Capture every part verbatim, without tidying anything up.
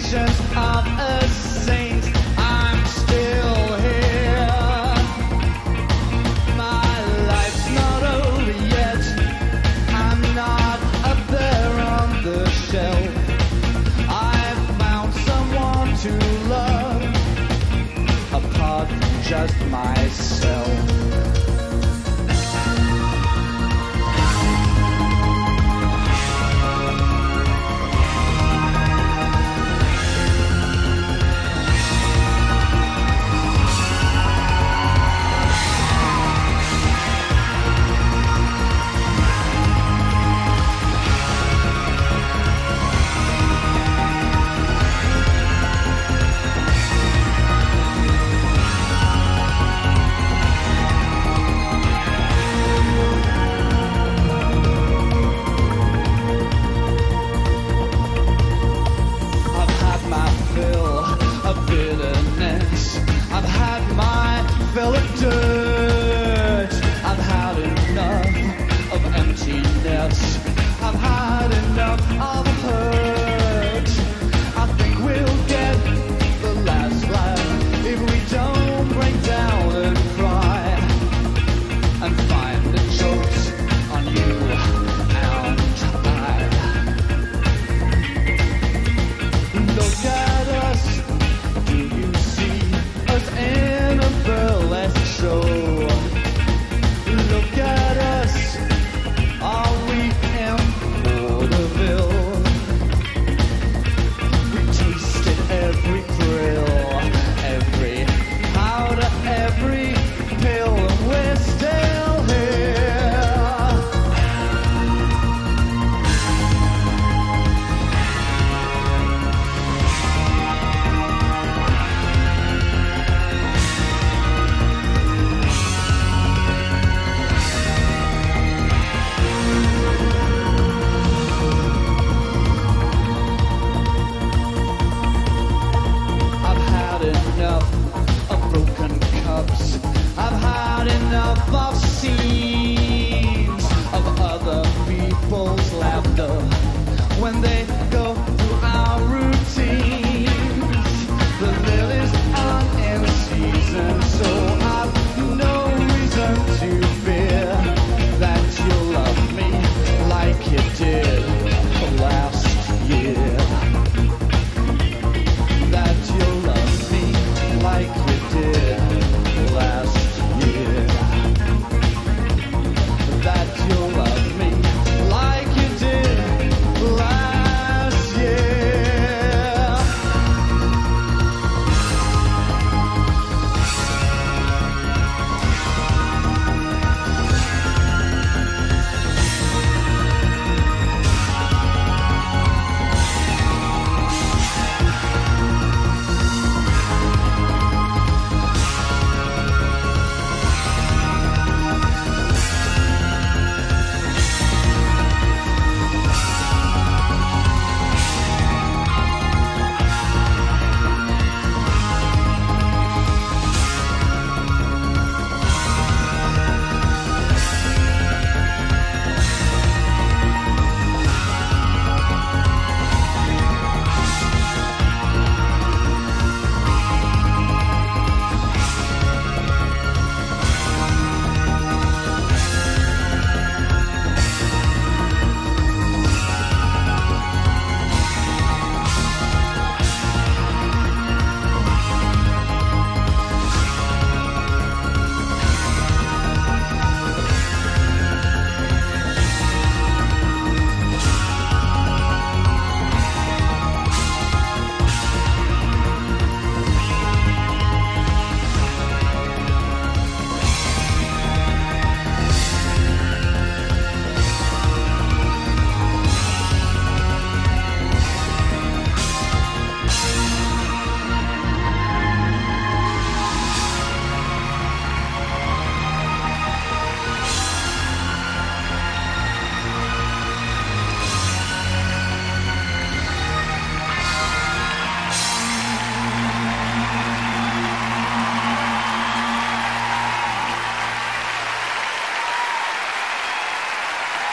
reflections of a saint. I'm still here. My life's not over yet. I'm not up there on the shelf. I've found someone to love apart from just myself.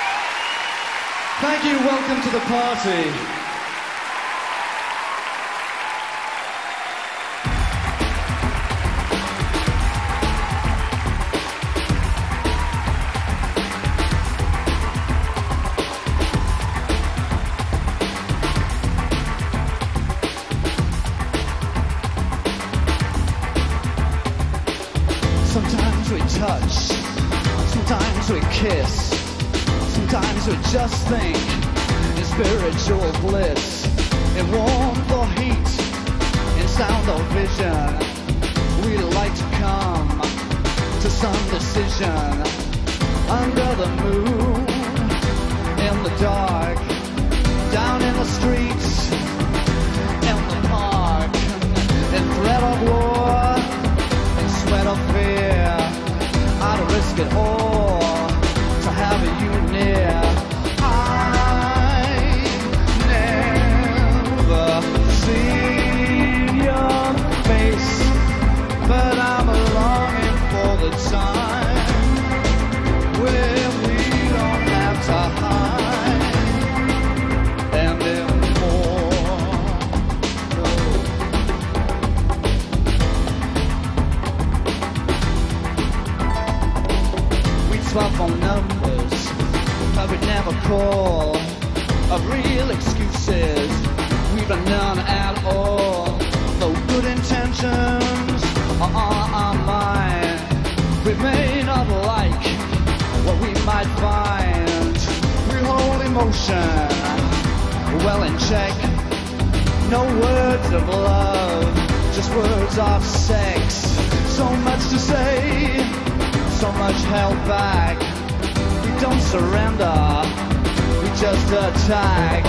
Thank you, welcome to the party. touch, sometimes we kiss, sometimes we just think in spiritual bliss, in warmth or heat, in sound or vision. We'd like to come to some decision under the moon, in the dark, down in the streets, in the park, in threat of war, in sweat of fear. I'd risk it all to have you near. I've never seen your face, but I'm longing for the time where we don't have to hide anymore. We swap on numbers, but we never call. Of real excuses, we've done none at all. No good intentions are on our mind. We may not like what we might find. We hold emotion well in check. No words of love, just words of sex. So much to say, so much held back. We don't surrender, we just attack.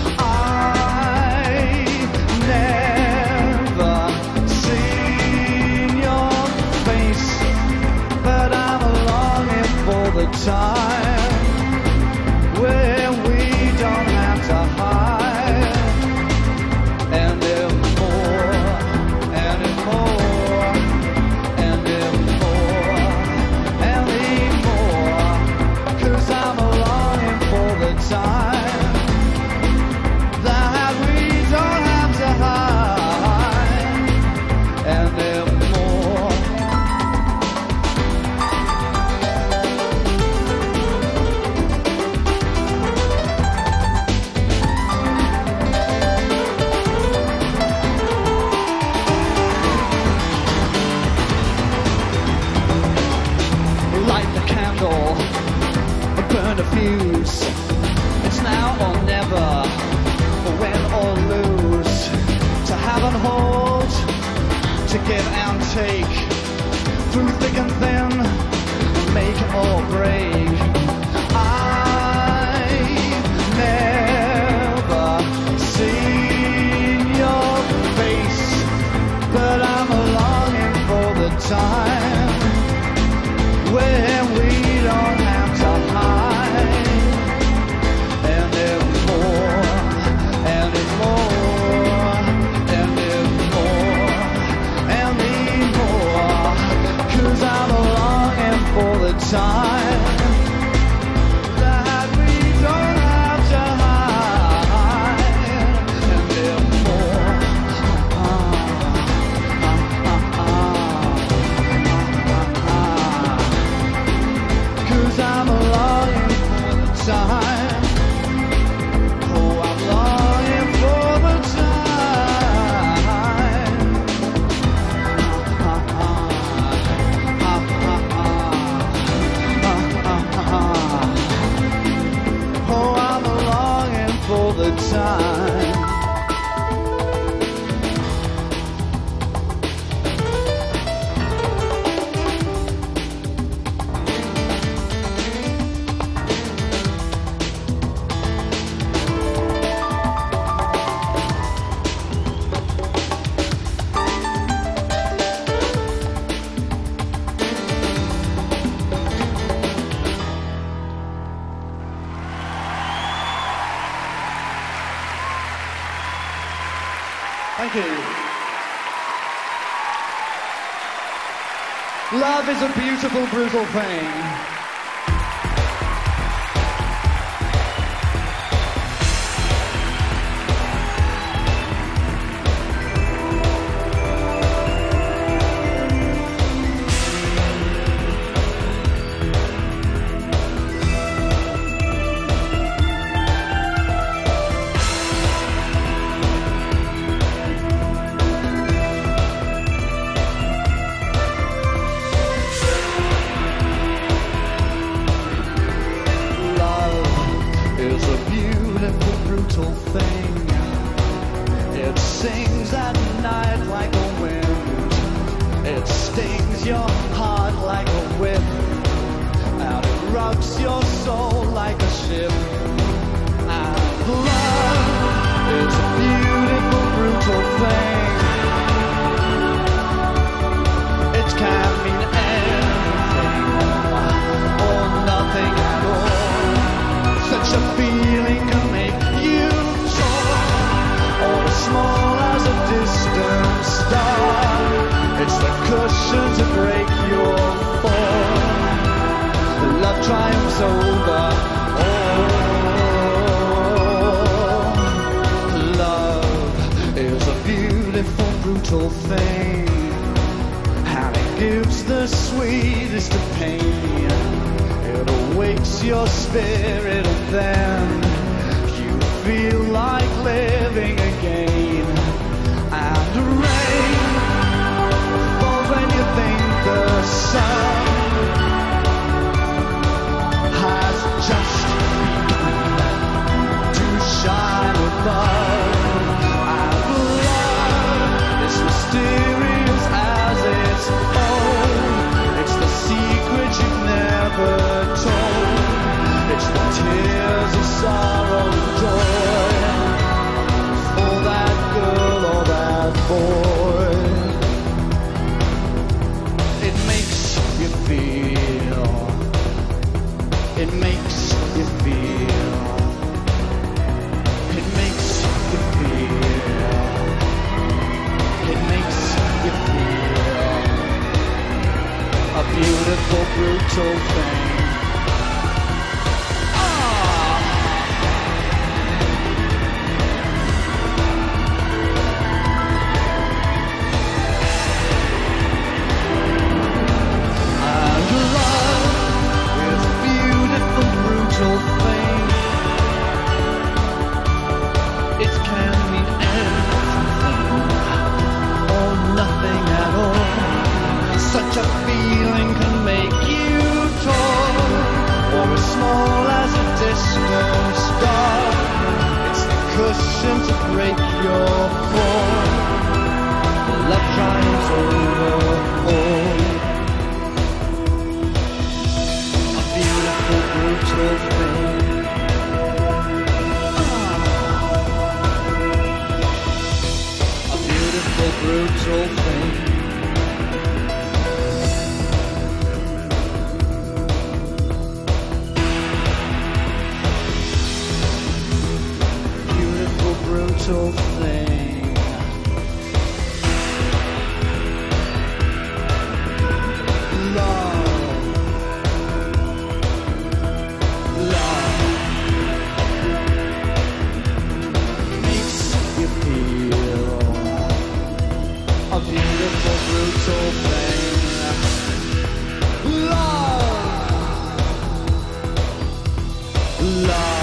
I never seen your face, but I'm longing for the time where we don't have to hide anymore, anymore, anymore, anymore. 'Cause I'm longing for the time that we don't have to hide anymore. Light the candle, burn a fuse. It's now or never, win or lose. To have and hold, to give and take, through thick and thin, make or break. I've never seen your face, but I'm longing for the time where we don't have to hide anymore, anymore, anymore, anymore. 'Cause I'm longing for the time that we don't have to hide anymore. Cause I'm longing for the time. Oh, I'm longing for the time. Oh, I'm longing for the time. Thank you. Love is a beautiful, brutal thing. rocks your soul like a ship. And love is a beautiful, brutal thing. It can mean anything or nothing at all. Such a feeling can make you tall or as small as a distant star. It's the cushion to break your fall. Love triumphs over all. Love is a beautiful, brutal thing, and it gives the sweetest of pain. It awakes your spirit, and then you feel like living again. And the rain falls when you think the sun has just begun to shine above. And love is mysterious as its own. It's the secret you've never told. It's the tears of sorrow and joy for that girl or that boy. It makes you feel. It makes you feel. It makes you feel. It makes you feel. A beautiful, brutal thing. Such a feeling can make you tall, or as small as a distant star. It's the cushion to break your fall. Love triumphs over all. A beautiful, brutal thing. A beautiful, brutal thing. Brutal thing. Love, love makes you feel. A beautiful, brutal thing. Love, love.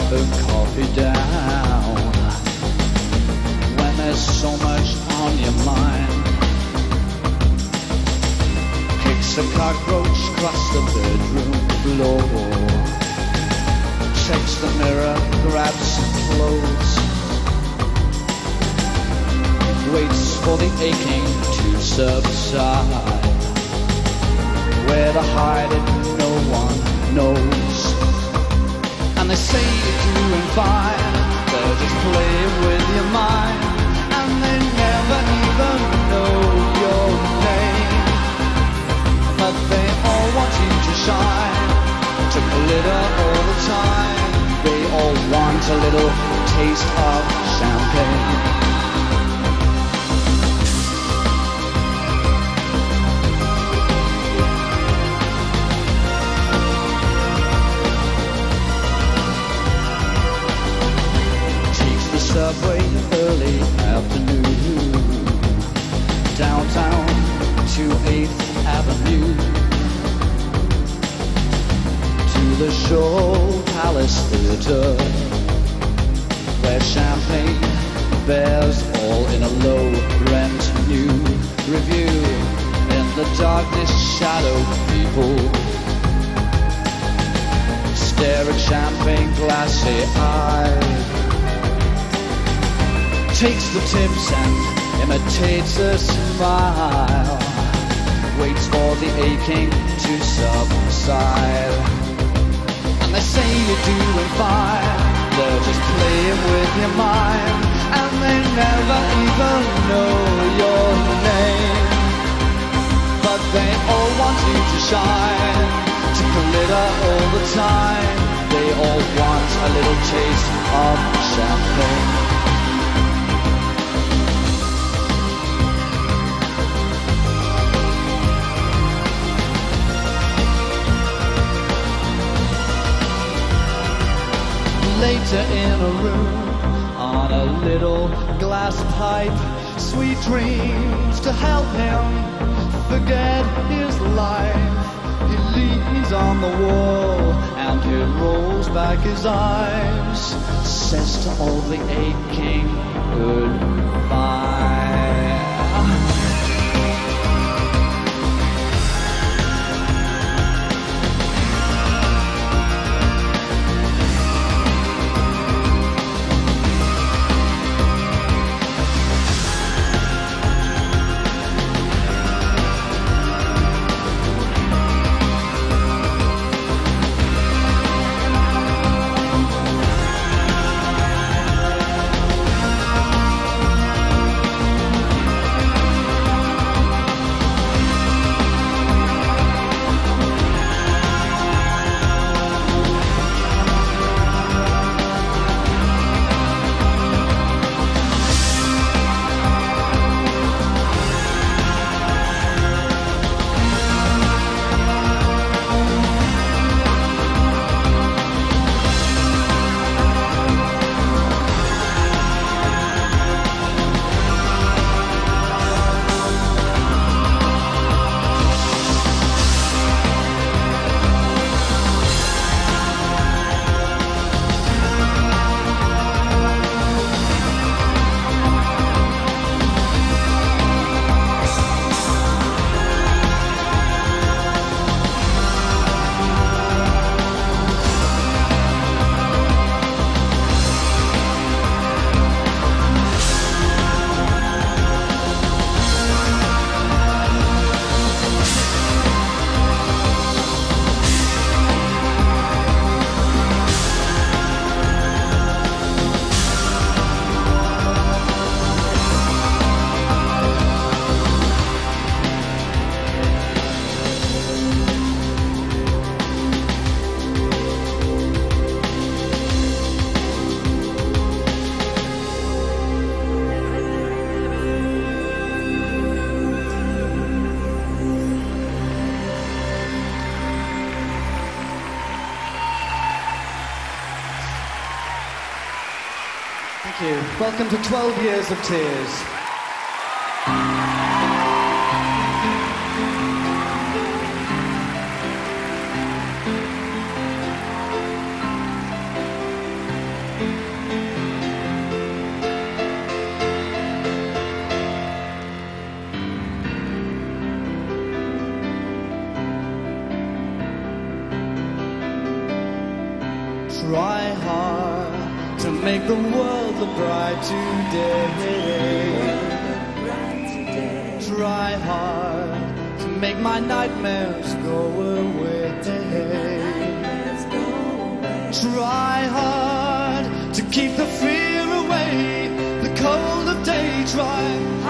the coffee down when there's so much on your mind. Kicks a cockroach across the bedroom floor, checks the mirror, grabs some clothes, waits for the aching to subside. Where to hide it, no one knows. And they say you're doing fine, they're just playing with your mind, and they never even know your name. But they all want you to shine, to glitter all the time. They all want a little taste of champagne. Subway early afternoon, downtown to eighth Avenue, to the Show Palace Theater, where champagne bears all in a low-rent new review. In the darkness, shadow people stare at champagne glassy-eyed. Takes the tips and imitates a smile, waits for the aching to subside. And they say you're doing fine, they're just playing with your mind, and they never even know your name. But they all want you to shine, to glitter all the time. They all want a little taste of champagne. Later in a room, on a little glass pipe, sweet dreams to help him forget his life. He leans on the wall and he rolls back his eyes, says to all the aching goodbye. Thank you. Welcome to twelve Years of Tears. Try hard to make the world look bright today. Try hard to make my nightmares go away. Try hard to keep the fear away, the cold of day. Try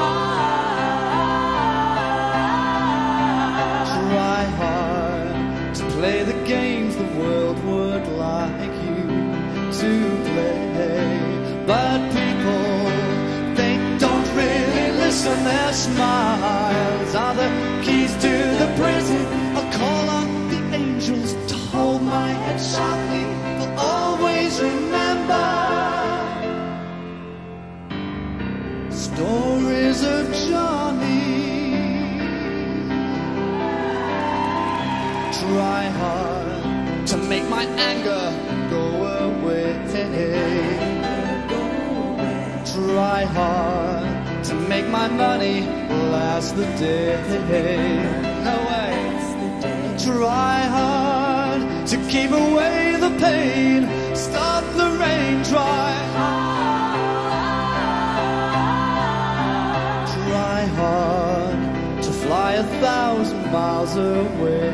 hard. Try hard to play the games the world would like you to play. But people, they don't really listen. Their smiles are the keys to the prison. I'll call on the angels to hold my head softly. I'll always remember stories of Johnny. Try hard to make my anger go away. Try hard to make my money last the day. No way. Try hard to keep away the pain, stop the rain. Try hard. Try hard to fly a thousand miles away.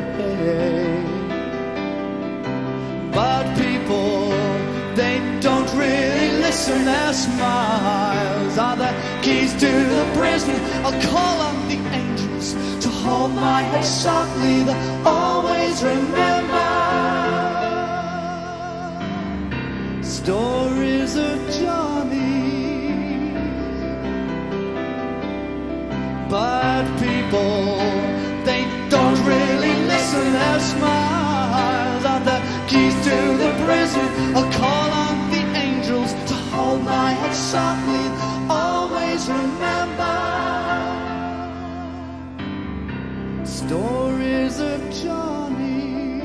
But people, they don't really listen. Their smiles are the keys to the prison. I'll call on the angels to hold my head softly. They'll always remember stories of Johnny. But people, they don't really listen. Their smiles are the keys to the prison. I'll call on the angels to hold my head softly. Always remember stories of Johnny.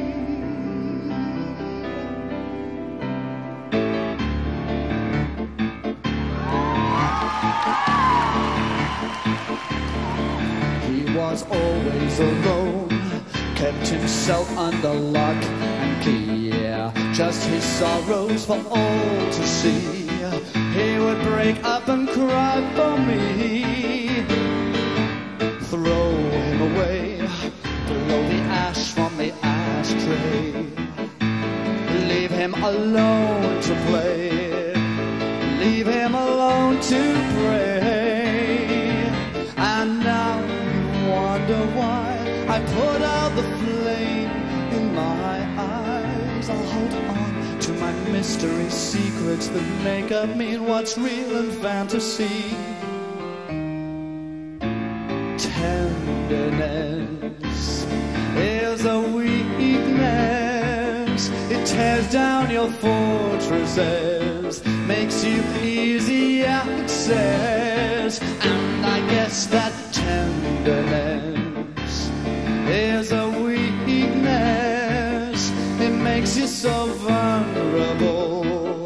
He was always alone, kept himself under lock and key, yeah. Just his sorrows for all to see. He would break up and cry for me. Throw him away, blow the ash from the ashtray. Leave him alone to play, leave him alone to pray. And now you wonder why I put out the flame in my eyes. I'll hold on to my mystery secrets that make up mean what's real and fantasy. Tenderness is a weakness. It tears down your fortresses, makes you easy access. And I guess that tenderness is a weakness. It makes you so vulnerable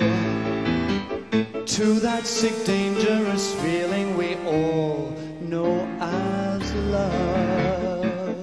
to that sick, dangerous feeling we all know as love.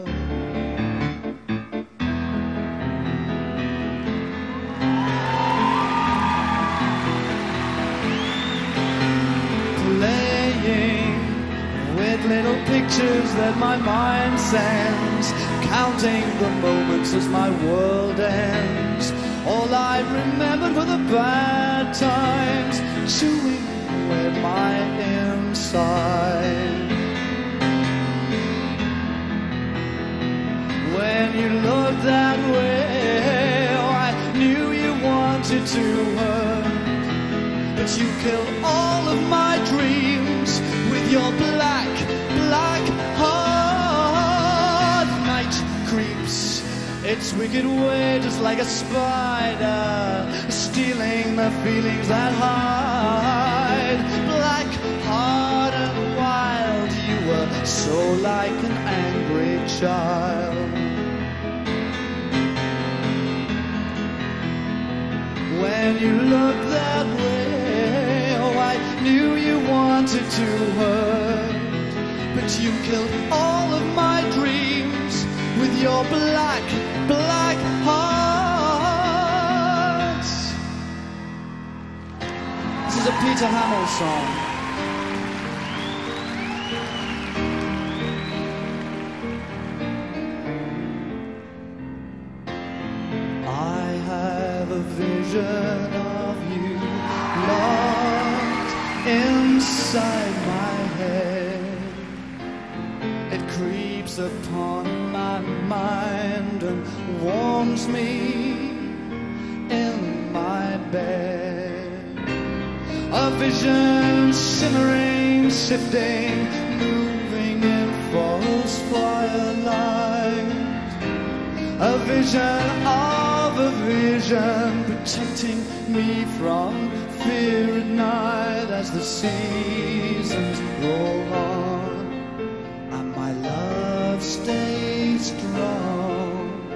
Playing with little pictures that my mind sends, counting the moments as my world ends. All I remembered were the bad times, chewing away my inside. When you looked that way, oh, I knew you wanted to hurt, but you killed all of my dreams with your black, black heart. Night creeps its wicked way, just like a spider, stealing the feelings that hide. Black heart and wild, you were so like an angry child. When you looked that way, oh, I knew you wanted to hurt, but you killed all of my dreams with your black, black heart. a Peter Hamill song. I have a vision of you locked inside my head. It creeps upon my mind and warms me in my bed. A vision simmering, shifting, moving in false firelight. A vision of a vision protecting me from fear at night as the seasons roll on and my love stays strong.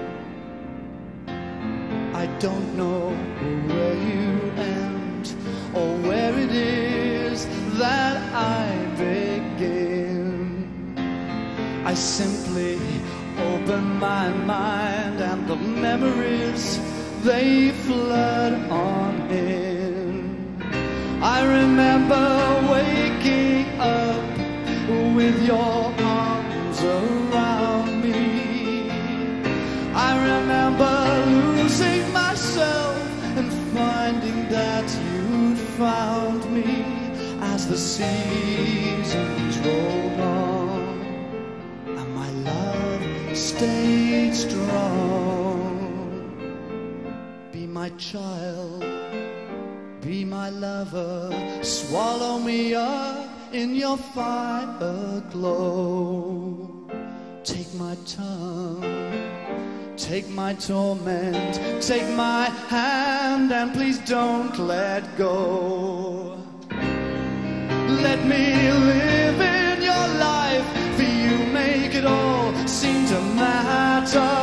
I don't know where you end or where it is that I begin. I simply open my mind and the memories, they flood on in. I remember waking up with your arms around me. I remember losing myself and finding that you'd found me as the seasons rolled on and my love stayed strong. Be my child, be my lover, swallow me up in your fire glow. Take my tongue, take my torment, take my hand and please don't let go. Let me live in your life, for you make it all seem to matter.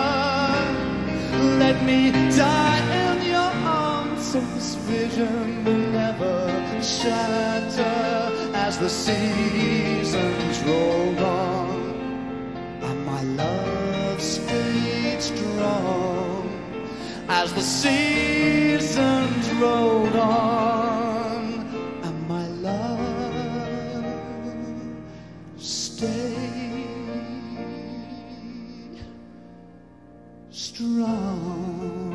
Let me die in your arms so this vision will never shatter as the seasons roll on and my love stayed strong. As the seasons rolled on and my love stayed strong.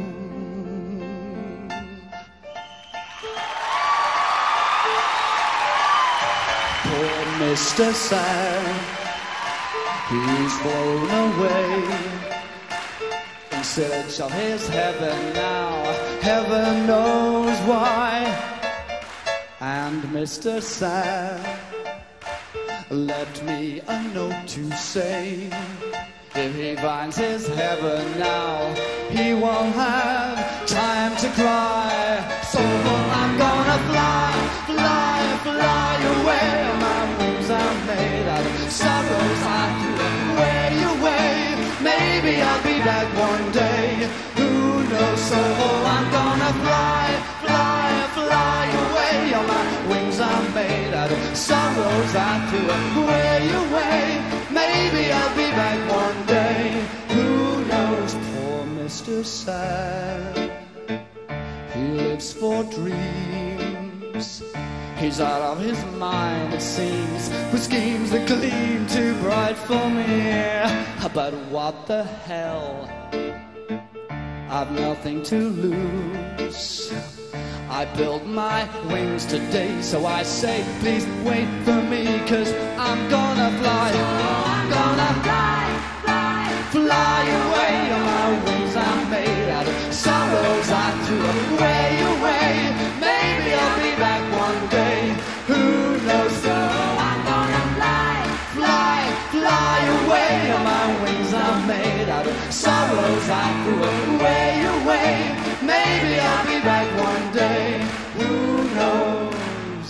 Poor Mister Sad, he's flown away in search of his heaven now, heaven knows why. And Mister Sad left me a note to say, if he finds his heaven now, he won't have time to cry. So I'm gonna fly, fly, fly away. My wings are made out of sorrows, I flew way away. Maybe I'll be back one day, who knows? So I'm gonna fly, fly, fly away. Oh, my wings are made out of sorrows, I flew way away. Maybe I'll be back one day, who knows? Poor Mister Sad, he lives for dreams. He's out of his mind, it seems, for schemes that gleam too bright for me. But what the hell, I've nothing to lose. I built my wings today, so I say please wait for me, 'cause I'm gonna fly, I'm gonna fly, fly, fly away. My wings are made out of sorrows, I threw way away. Maybe I'll be back one day, who knows? So I'm gonna fly, fly, fly away. My wings are made out of sorrows, I threw way away. Maybe I'll be back one day, who knows?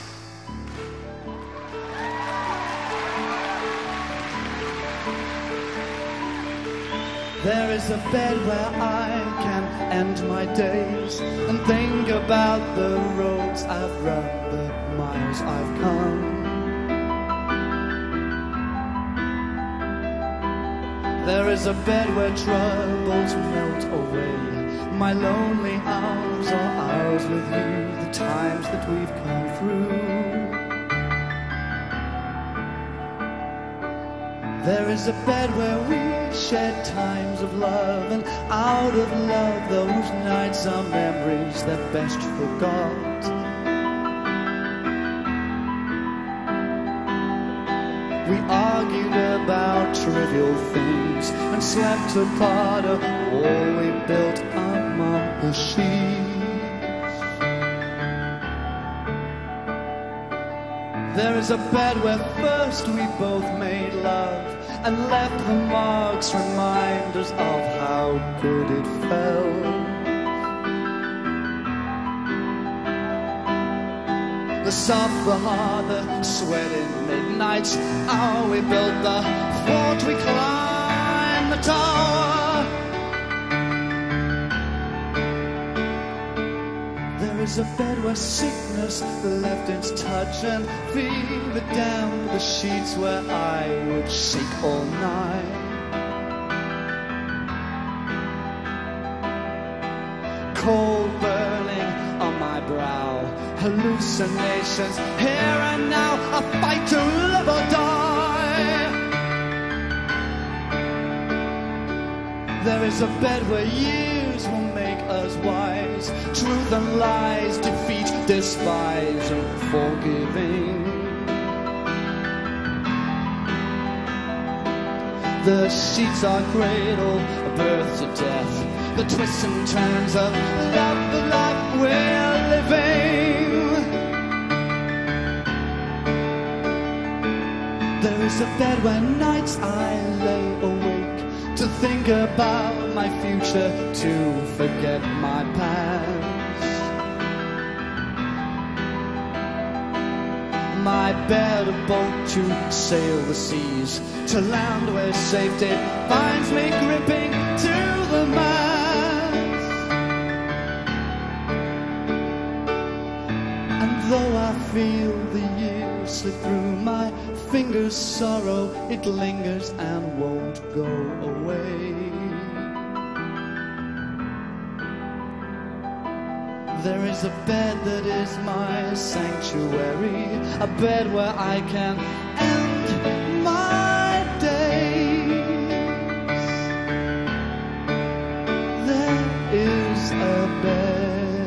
There is a bed where I can end my days and think about the roads I've run, the miles I've come. There is a bed where troubles melt away. My lonely hours are hours with you. The times that we've come through. There is a bed where we shed times of love, and out of love those nights are memories that best forgot. We argued about trivial things and slept apart a wall we built among the sheets. There is a bed where first we both made love and left the marks, reminders of how good it felt. The soft, the hard, the sweating midnights. Oh, we built the fort, we climbed the tower. There is a bed where sickness left its touch and fever down the sheets where I would shake all night. Cold burning on my brow, hallucinations here and now, a fight to live or die. There is a bed where years will make us wise, truth and lies, defeat, despise, and forgiving. The sheets are cradle, birth to death, the twists and turns of love, the life we're living. There is a bed where nights I lay awake to think about my future, to forget my past. My bed, a boat to sail the seas, to land where safety finds me gripping to the mast. And though I feel the years slip through my fingers, sorrow, it lingers and won't go away. There is a bed that is my sanctuary, a bed where I can end my days. There is a bed.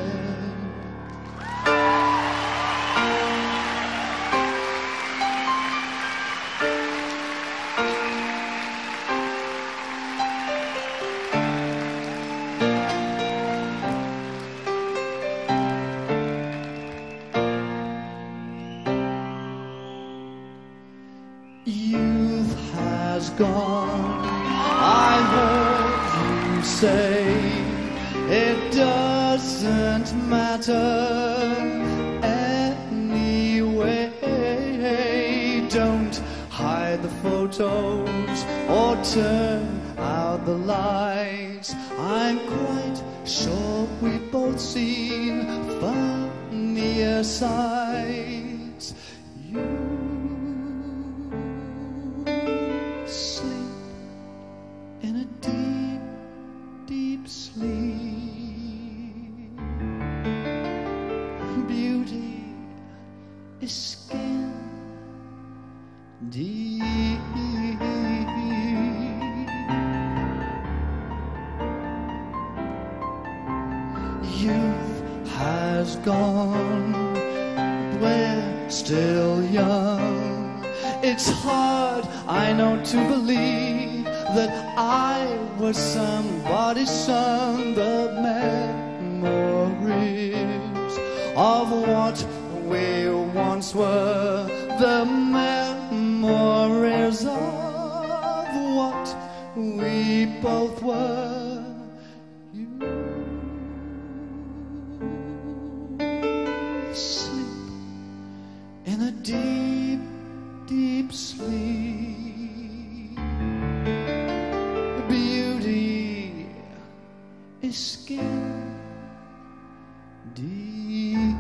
Youth has gone, I heard you say. It doesn't matter anyway. Don't hide the photos or turn out the lights. I'm quite sure we've both seen funnier sights. You sleep in a deep, deep sleep. Beauty is skin deep. Youth has gone, we're still young. It's hard, I know, to believe that I was somebody's son. The memories of what we once were, the memories of what we both were. You sleep in a deep, deep sleep. Beauty is skin deep.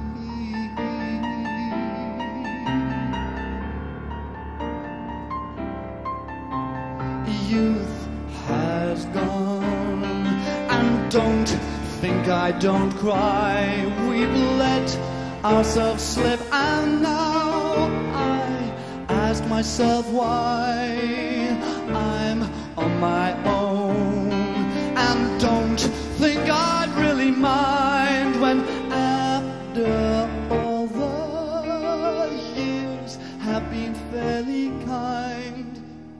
Youth has gone, and don't think I don't cry. We've let ourselves slip, and now I ask myself why I'm on my own, and don't think I'd really mind when after all the years have been fairly kind.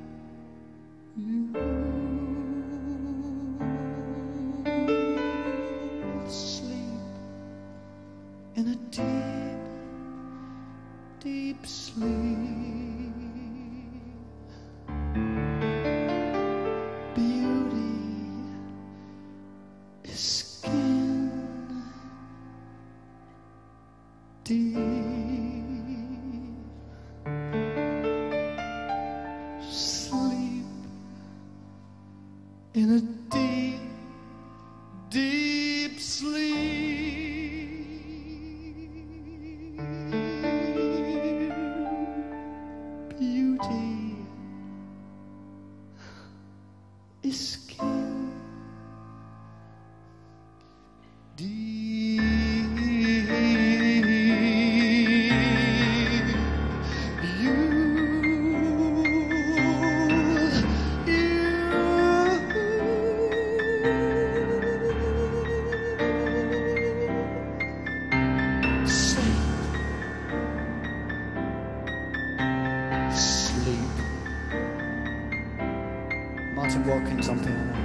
You'll sleep in a deep, deep sleep. Deep sleep in a deep, deep sleep. Beauty is skin deep. Martin Watkins on piano.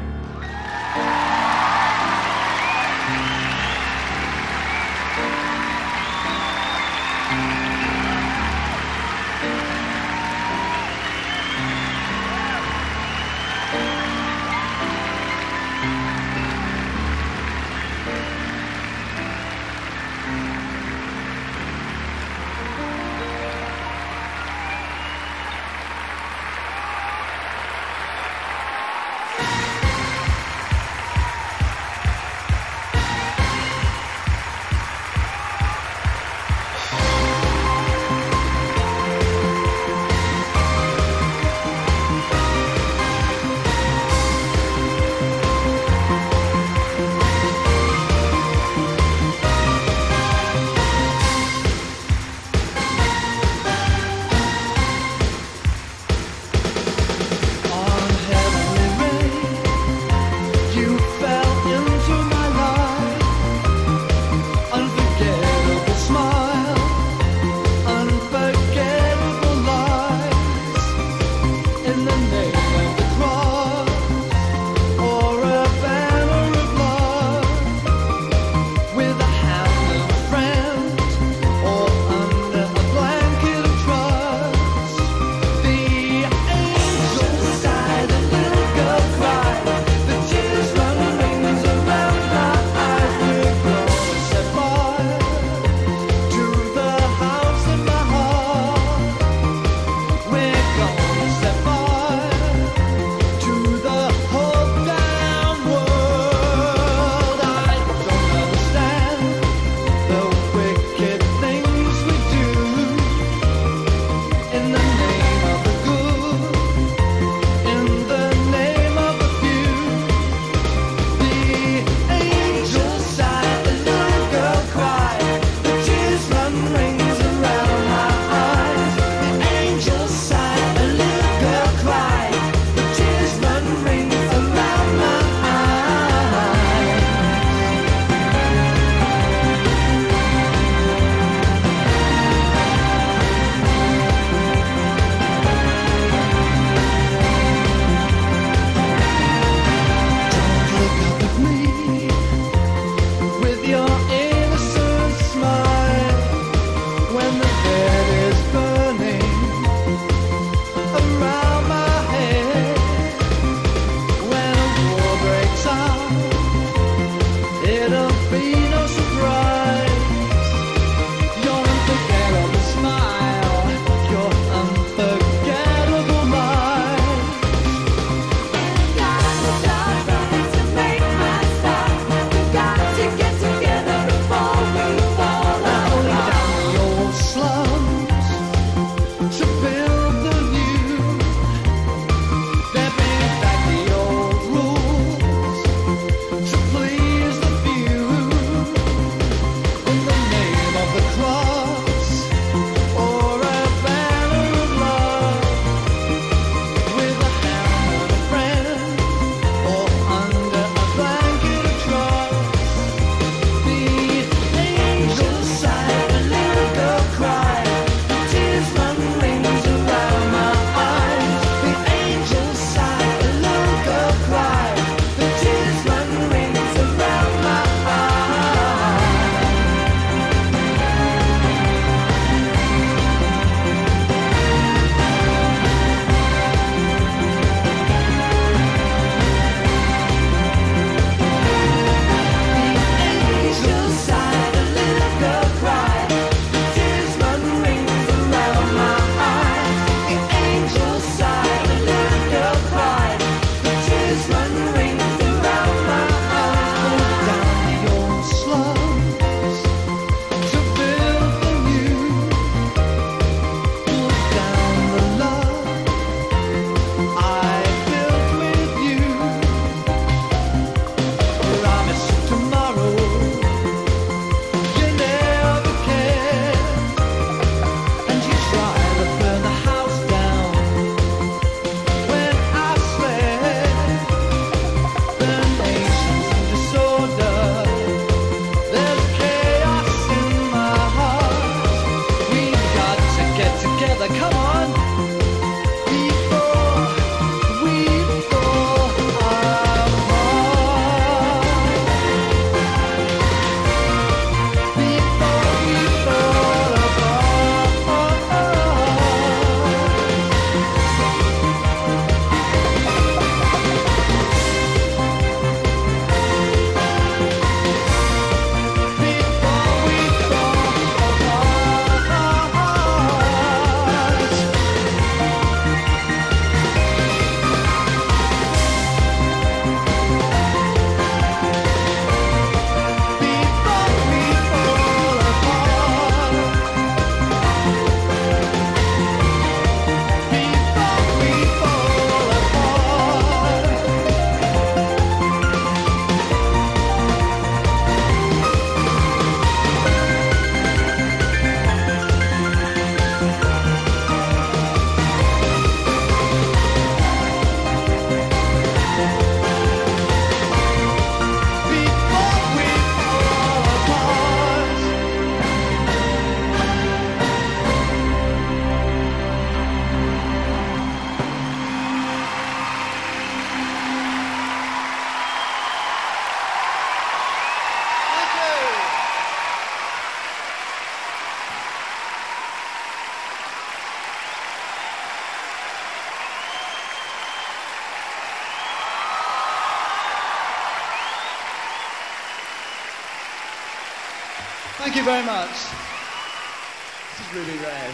Thank you very much. This is Ruby Red.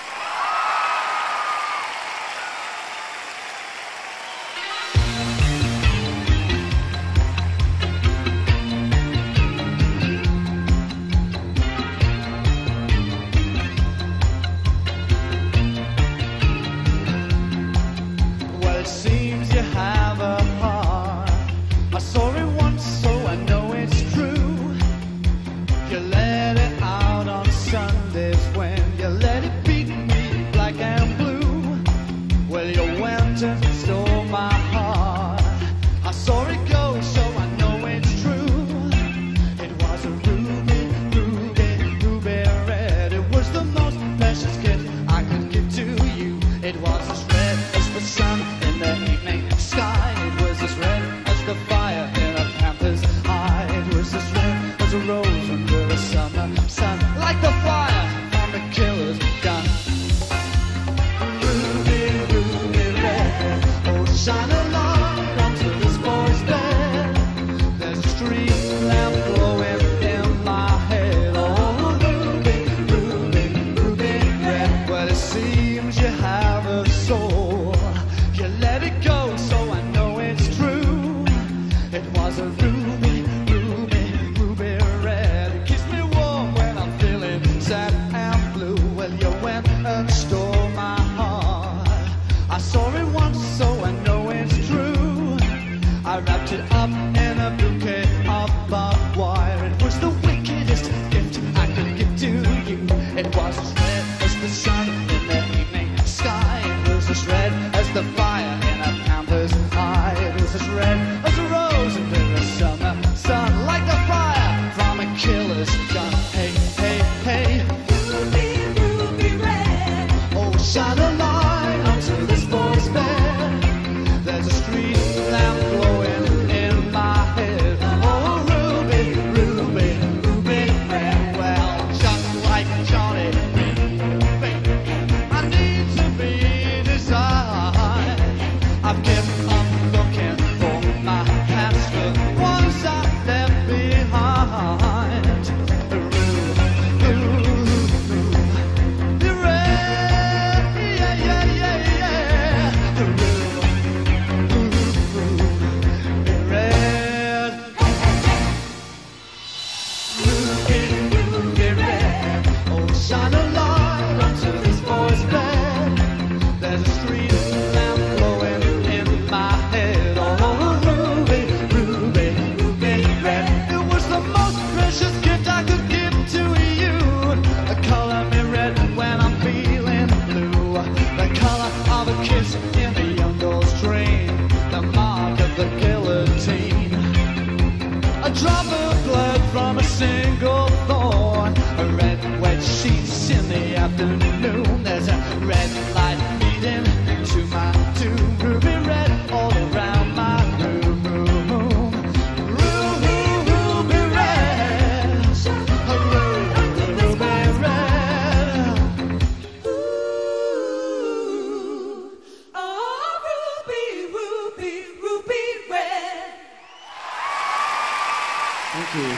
Well, it seems you have a heart. I saw it once, so I know it's true. You let it out on Sundays when you let it beat me black and blue. Well, you went and stole my heart. I saw it go, so I know it's true. It was a ruby, ruby, ruby red. It was the most precious gift I could give to you. It was as red as the sun in the evening sky. It was as red as the fire in a panther's eye. It was as red as a rose under a summer sun, like the fire from the killer's gun. Ruby, ruby red, oh shine a light onto this boy's bed. There's a street lamp glowing in my head. Oh ruby, ruby, ruby red. Well, it seems you have a soul. You let it go, so I know it's true. It was a ruby, ruby, ruby red. It keeps me warm when I'm feeling sad and blue. Well, you went and stole my heart. I saw it once, so I know it's true. I wrapped it up in a bouquet of barbed wire. It was the wickedest gift I could give to you. It was as red as the sun in the evening sky. It was as red as the fire in a panther's eye. It was as red as a rose under a summer sun, like the fire from a killer's gun. Hey, hey, hey, ruby, ruby red. Oh, shine a light onto this boy's bed. There's a street lamp glowing in my head. Oh, ruby, ruby, ruby red. Well, just like Johnny, baby, I need to be desired. I've given up looking for my past, the ones I left behind. Ruby, ruby red, yeah, yeah, yeah, yeah. Ruby, ruby red. Ruby, ruby red. Oh, shine a light onto this boy's bed. There's a street lamp glowing in my head. Oh, ruby, ruby, ruby red. It was the most precious gift I could give to you. The color me red when I'm feeling blue. The color of a kiss in a young girl's dream. The mark of the guillotine. A drop of blood from a single thorn. A red wet sheets in the afternoon. There's a red light leading to my tomb. Ruby red all around my room. Ruby, ruby red. Ruby, ruby red. Ooh, oh, ruby, ruby, ruby red. Thank you.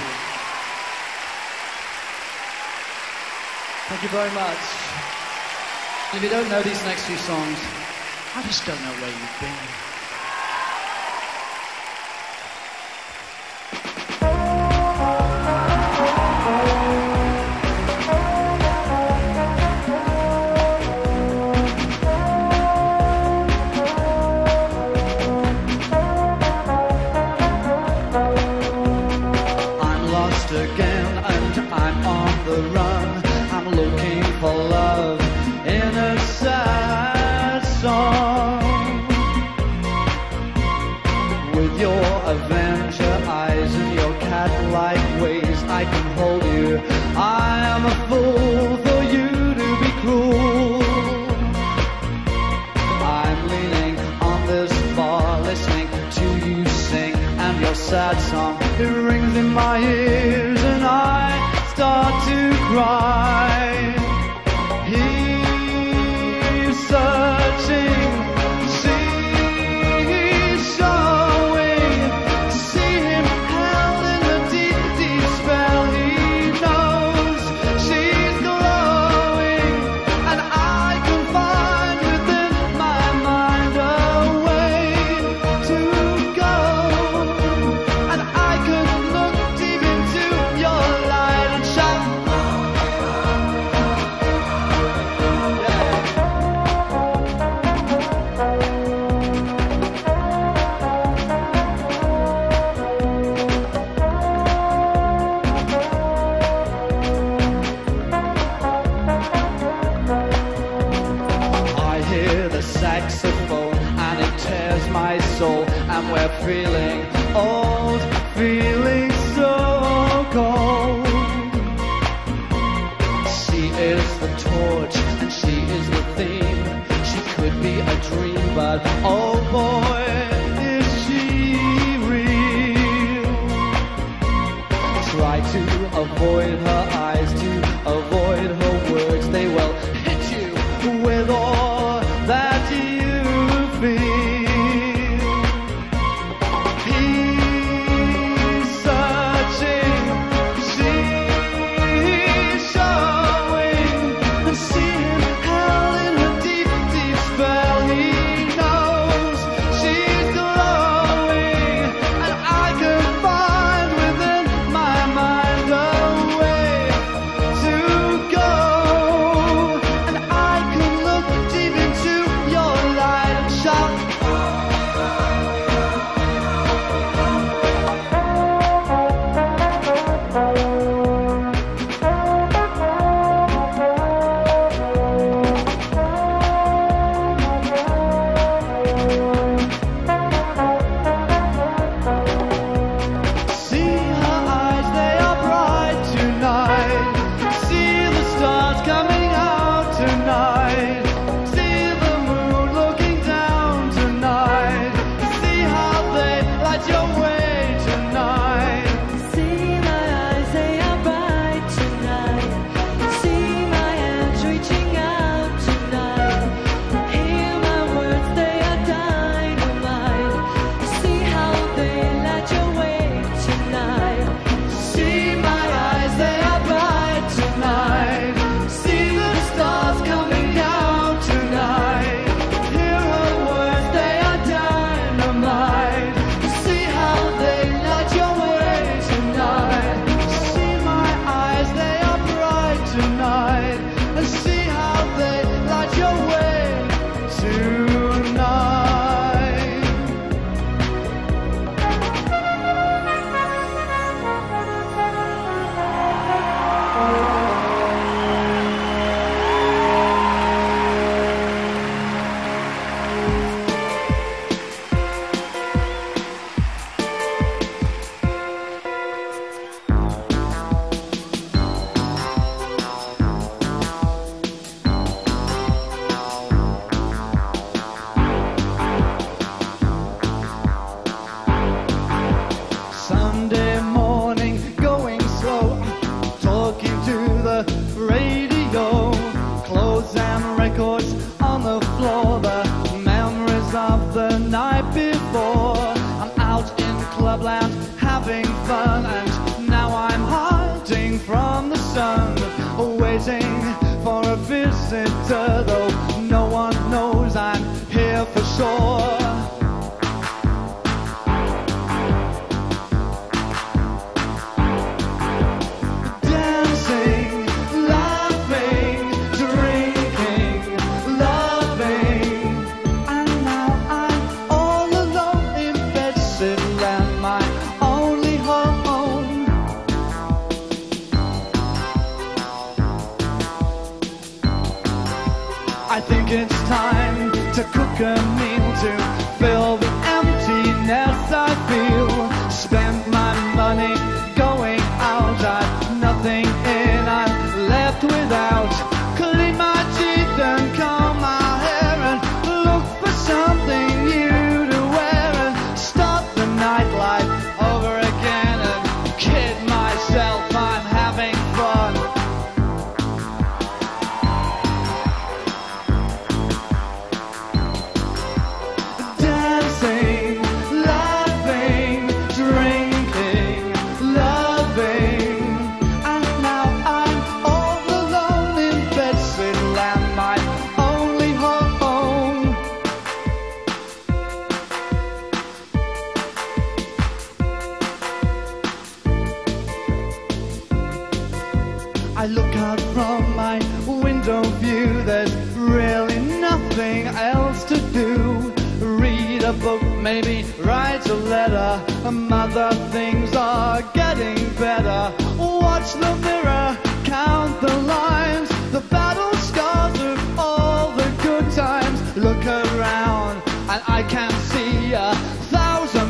Thank you very much. If you don't know these next few songs, I just don't know where you've been. I'm lost again and I'm on the run. I'm looking for love in a sad song. With your avenger eyes and your cat-like ways, I can hold you. I am a fool for you to be cruel. I'm leaning on this bar, listening to you sing, and your sad song, it rings in my ears, and I start to cry. He's searching, see he's showing, see him held in a deep, deep spell. He knows we're feeling old, feeling so cold. She is the torch and she is the theme. She could be a dream, but oh boy, is she real. Try to avoid her eyes, to avoid her words. They will hit you with all that you feel. He's searching, she's showing, and seeing hell in her deep, deep spell. He knows she's glowing, and I can find within my mind a way to go, and I can look deep into your light and shout. See her eyes, they are bright tonight. See the stars coming out tonight. See the moon looking down tonight. See how they light your way tonight. See my eyes, they are bright tonight. See my hands reaching out tonight. Hear my words, they are dynamite. See how they light your way tonight. See my eyes, they are bright tonight. See the stars coming out tonight. Hear her words, they are dynamite. See how they light your way tonight. See my eyes, they are bright tonight. And see how they light your way tonight. Sunday morning, going slow, talking to the radio, clothes and records on the floor, the memories of the night before. I'm out in clubland having fun, and now I'm hiding from the sun, waiting for a visitor, though no one knows I'm here for sure. Dancing, laughing, drinking, loving, and now I'm all alone in Bedsidland, my only home. I think it's time to cook a meal to fill the emptiness I feel. Spend my money going out, I've nothing in, I'm left without. Clean my teeth and comb my hair and look for something new to wear and start the nightlife over again and kid myself I'm having fun. Dancing, laughing, drinking, loving, and now I'm all alone in Bedsidland, my only home. I look out from my window view, there's really nothing else to do. Read a book, maybe write a letter. Mother, things are getting better. Watch the mirror, count the lines, the battle scars of all the good times. Look around and I can see a thousand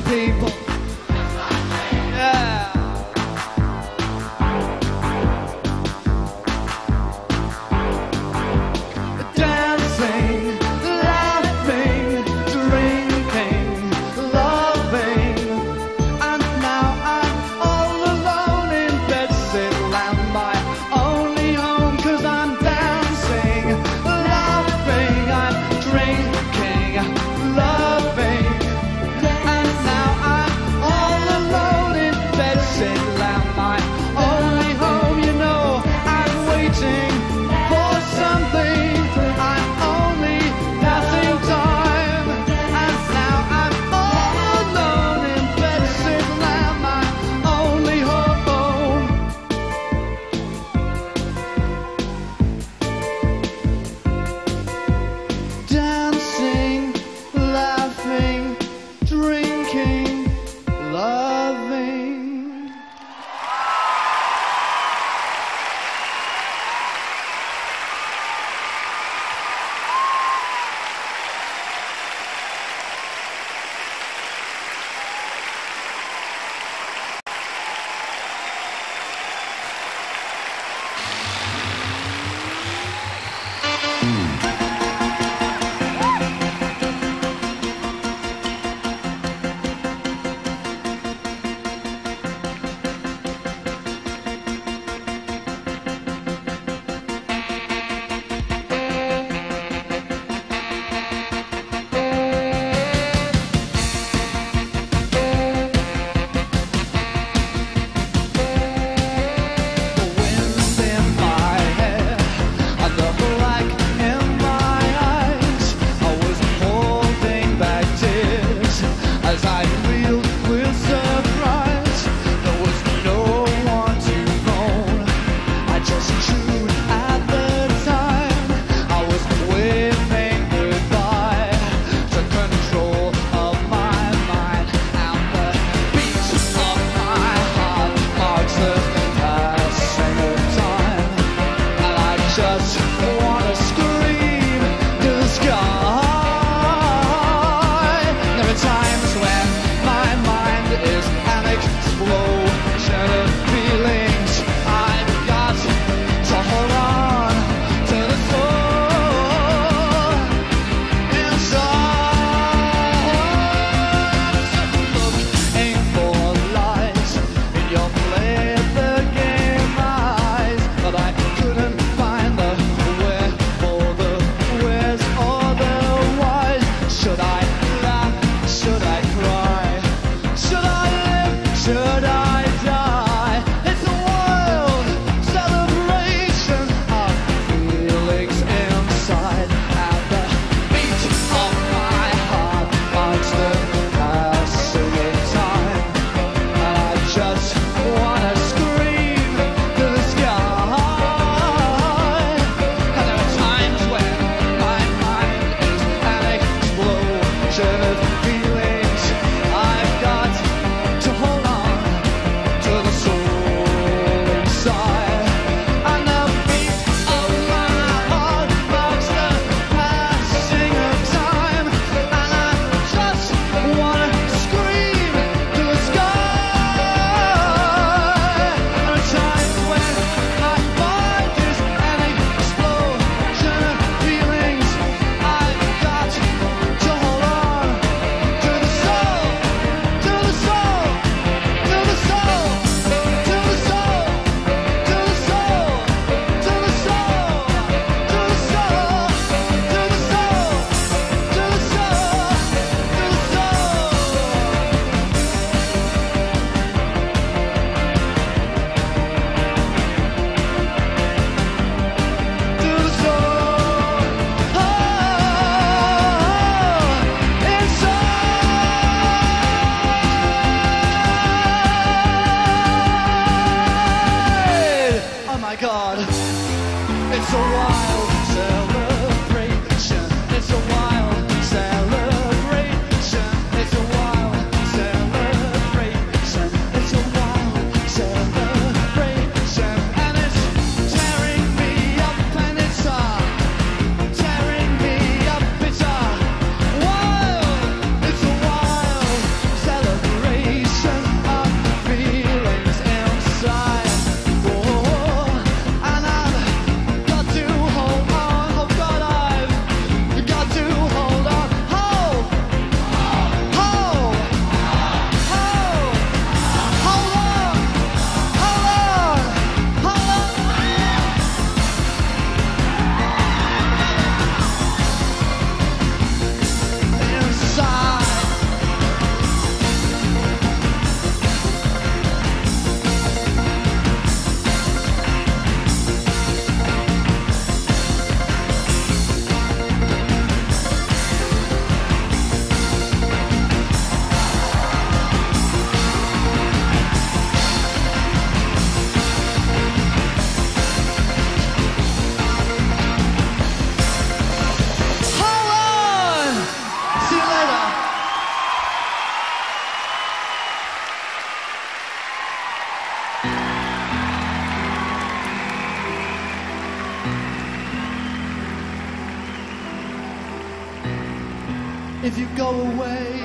if you go away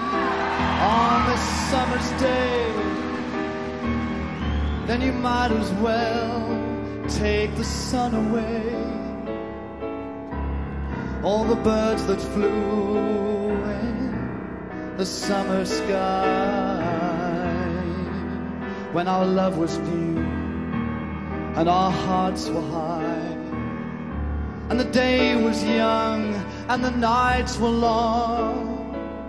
on this summer's day, then you might as well take the sun away. all the birds that flew in the summer sky, when our love was new and our hearts were high, and the day was young and the nights were long,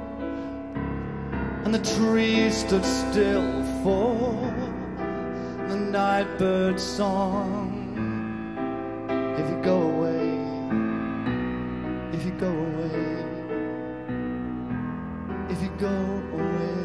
and the trees stood still for the night bird's song. If you go away, if you go away, if you go away,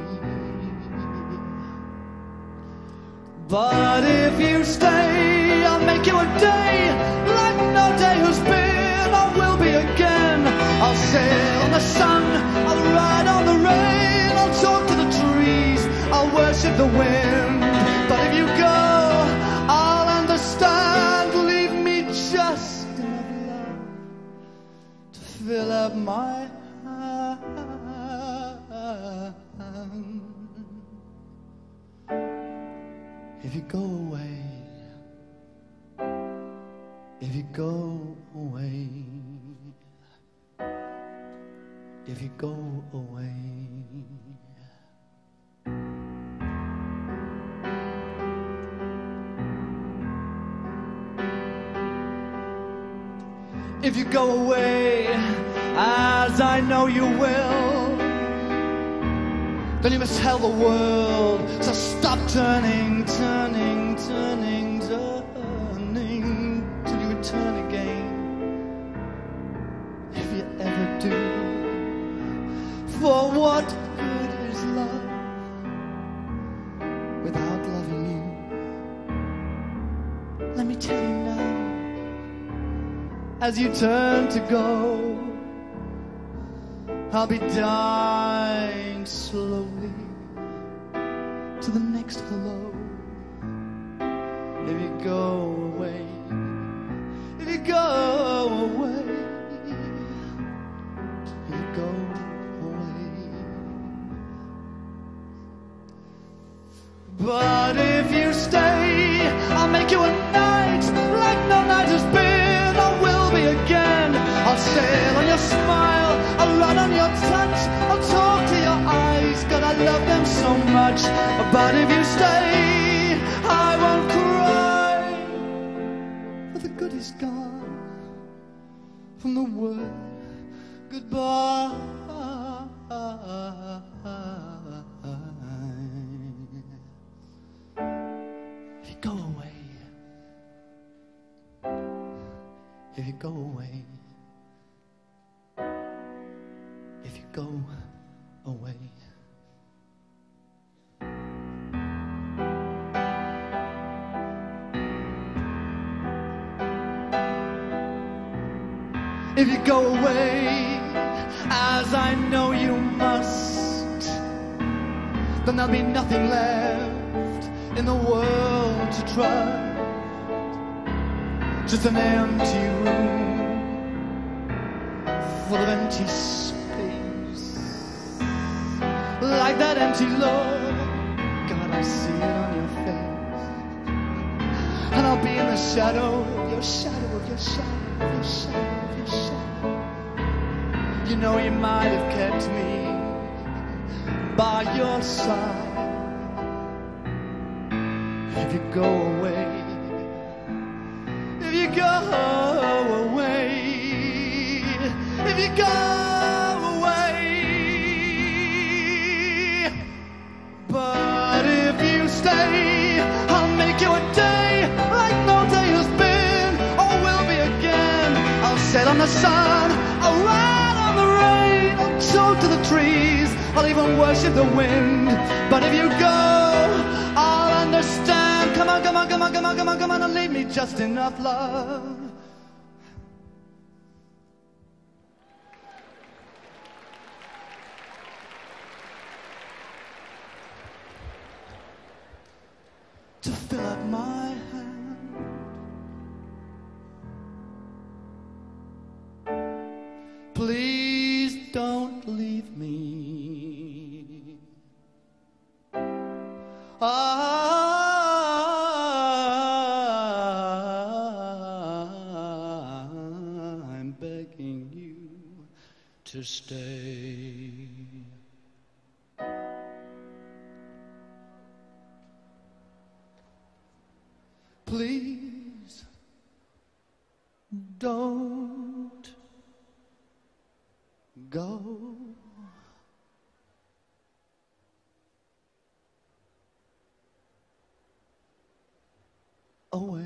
but if you stay, I'll make you a day like no day has been or will be again. I'll sail on the sun, I'll ride on the rain, I'll talk to the trees, I'll worship the wind. But if you go, I'll understand. Leave me just enough love to fill up my hand. If you go away, if you go away, if you go away, if you go away, as I know you will, then you must tell the world, so stop turning, turning, turning, turning, till you return again, if you ever do. For what good is love without loving you? Let me tell you now, as you turn to go, I'll be dying slowly to the next hello. If you go away, if you go away, if you go away. But if you stay, I'll make you a night like no night has been or will be again. I'll sail on your smile, I'll run on your touch, I'll talk to your eyes, God, I love them so much. But if you stay, I won't cry, for the good is gone from the word goodbye. If you go away, if you go away, if you go away. If you go away, as I know you must, then there'll be nothing left in the world to trust. Just an empty room full of empty space, like that empty look, God, I see it on your face. And I'll be in the shadow of your shadow of your shadow of your shadow of your shadow. You know you might have kept me by your side. If you go away, if you go away, if you go away. But if you stay, I'll make you a day like no day has been or will be again. I'll sail on the sun, I'll ride on the rain, I'll talk to the trees, I'll even worship the wind. But if you go, I'll understand. Come on, come on, come on, come on, come on, come on, and leave me just enough love to fill up my hand. Please don't leave me. I'm begging to stay. Please don't go away.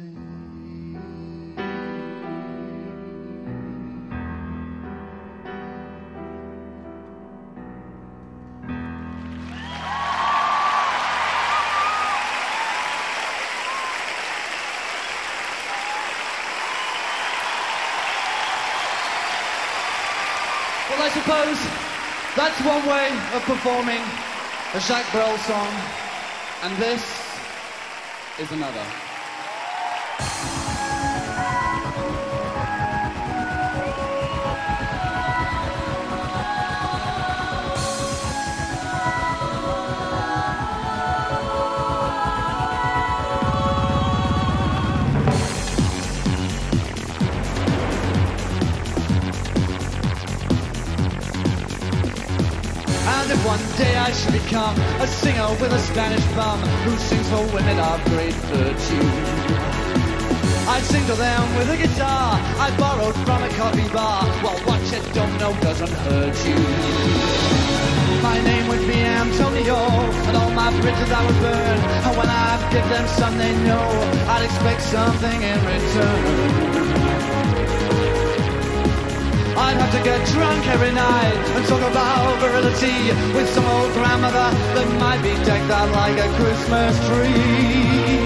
Well, I suppose that's one way of performing a Jacques Brel song, and this is another. And if one day I should become a singer with a Spanish bum who sings for women of great virtue, I'd sing to them with a guitar I borrowed from a coffee bar. Well, what you don't know doesn't hurt you. My name would be Antonio, and all my bridges I would burn. And when I give them some they know, I'd expect something in return. I'd have to get drunk every night and talk about virility with some old grandmother that might be decked out like a Christmas tree.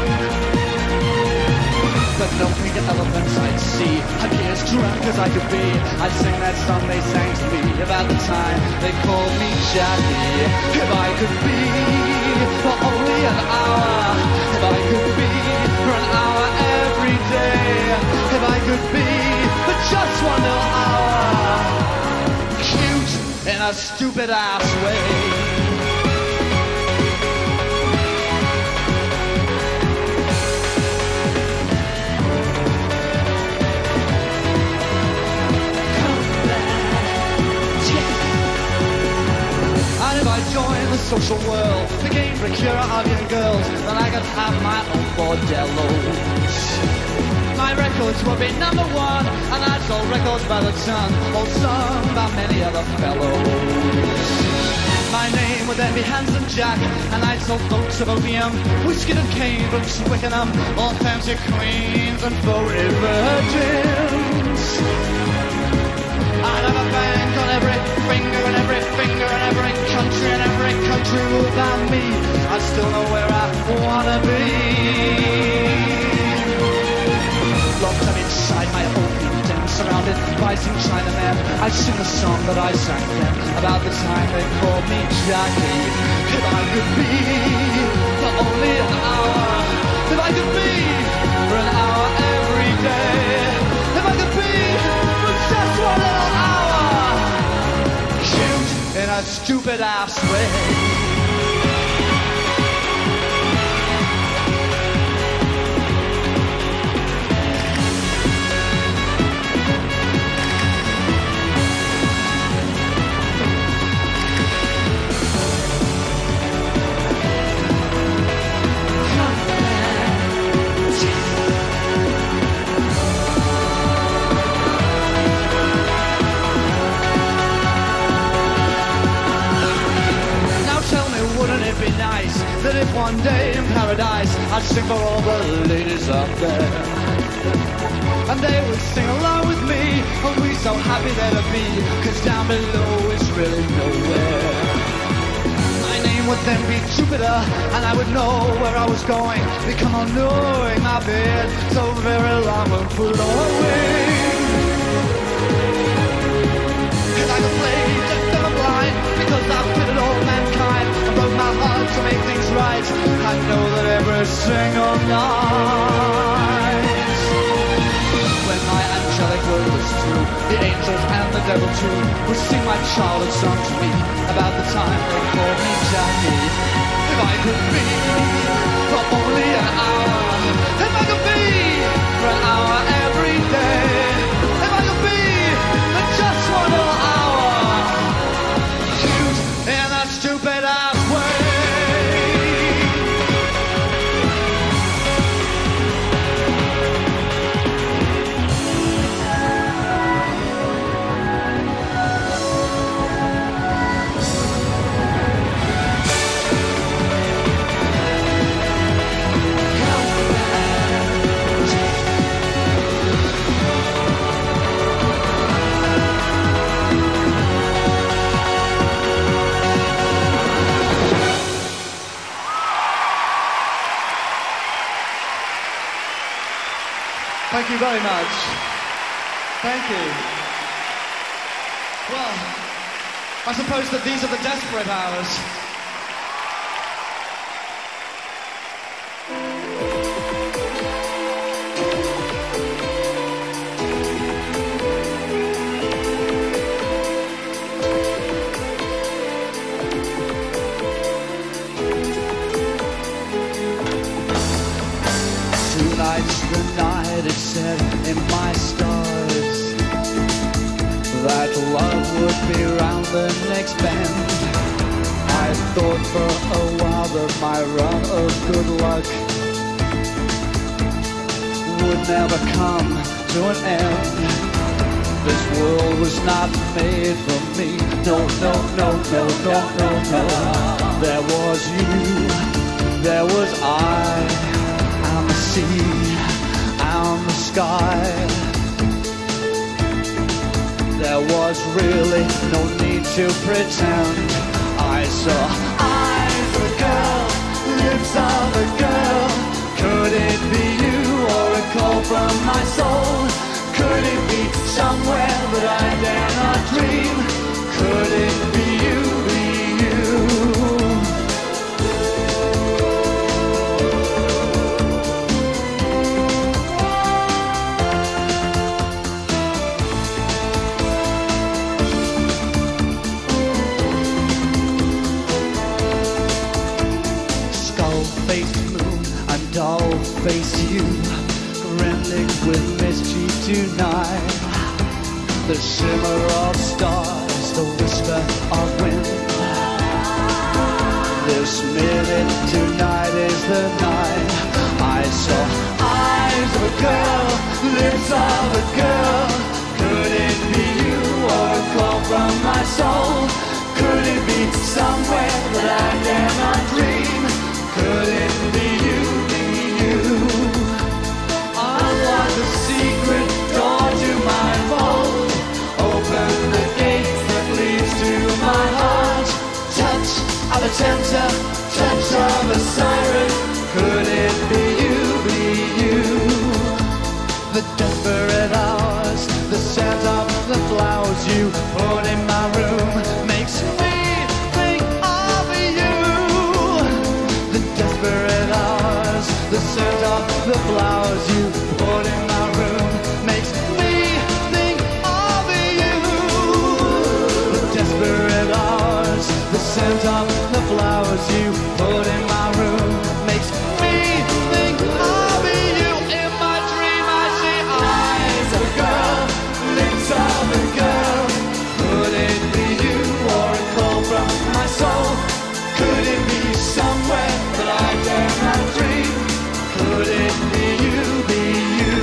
But no pink elephants I'd see, I'd be as drunk as I could be. I'd sing that song they sang to me about the time they called me Jackie. If I could be for only an hour, if I could be for an hour every day, if I could be for just one little hour, cute in a stupid ass way. And if I joined the social world, became procurer of young girls, then I could have my own bordellos. My records would be number one, and I'd sold records by the ton, all sung by many other fellows. My name would then be Handsome Jack, and I'd sold folks of opium, whiskey and cane from Twickenham, all fancy queens and furry virgins. I'd have a band on every finger and every finger and every country and every country ruled by me. I still know where I wanna be. Locked up inside my opium den, surrounded by some Chinamen, I'd sing the song that I sang then about the time they called me Jackie. If I could be for only an hour, if I could be for an hour every day, if I could be for just one little hour, cute in a stupid ass way. Wouldn't it be nice that if one day in paradise I'd sing for all the ladies up there, and they would sing along with me, and we're so happy there to be, cause down below is really nowhere. My name would then be Jupiter, and I would know where I was going, become all knowing my beard so very long would put away. Cause I could play just as I'm blind, because I've pitted all mankind and broke my heart to make things right. I know that every single night, when my angelic word was true, the angels and the devil too would sing my childhood song to me about the time they called me Jackie. If I could be for only an hour, if I could be for an hour every day, if I could be for just one little hour, Thank you very much. Thank you. Well, I suppose that these are the desperate hours. Tonight's the night, it said in my stars that love would be round the next bend. I thought for a while that my run of good luck would never come to an end. This world was not made for me. No, no, no, no, no, no, no. There was you, there was I. I'm the sea, I'm the sky. There was really no need to pretend. I saw eyes of a girl, lips of a girl. Could it be you or a call from my soul? Could it be somewhere that I dare not dream? Could it be you, be you? Skull-faced moon and doll-faced you, grinning with mischief tonight. The shimmer of stars, the whisper of wind. This minute tonight is the night. I saw eyes of a girl, lips of a girl. Could it be you or a call from my soul? Could it be somewhere that I dare not dream? Could it be you, be you? Unlock the secret door to my vault. Open the gate that leads to my heart. Touch of a tempter, touch of a siren. Could it be you, be you? The desperate hours, the scent of the flowers you put in my room makes me think of you. The desperate hours, the scent of the flowers you put in my room makes me think of you. The desperate hours, the scent of the flowers you put in my room makes me think of you. In my dream I see eyes of a girl, lips of a girl. Could it be you or a call from my soul? Could it be somewhere that I dare not dream? Could it be you, be you?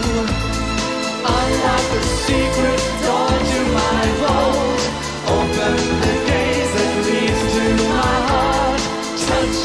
Unlock the secret door to my vault. Open the gates that leads to my heart. Touch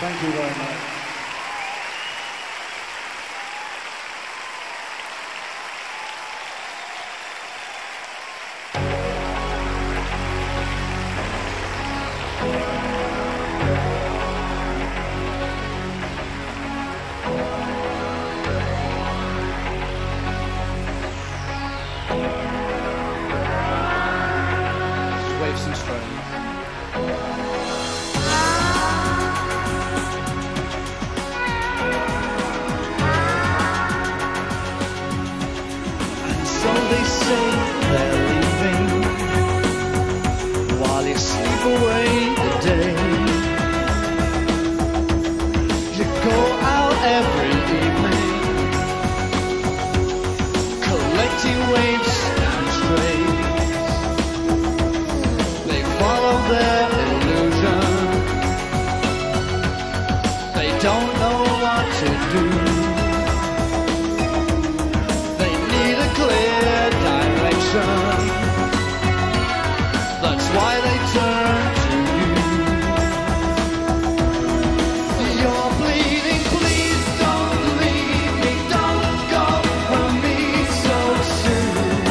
Thank you very much. Just wave some strings. So they say they're leaving while you sleep away the day. You go out every evening, collecting waves and strays. They follow their illusion. They don't know what to do. Clear direction. That's why they turn to you. You're bleeding, please don't leave me. Don't go from me so soon.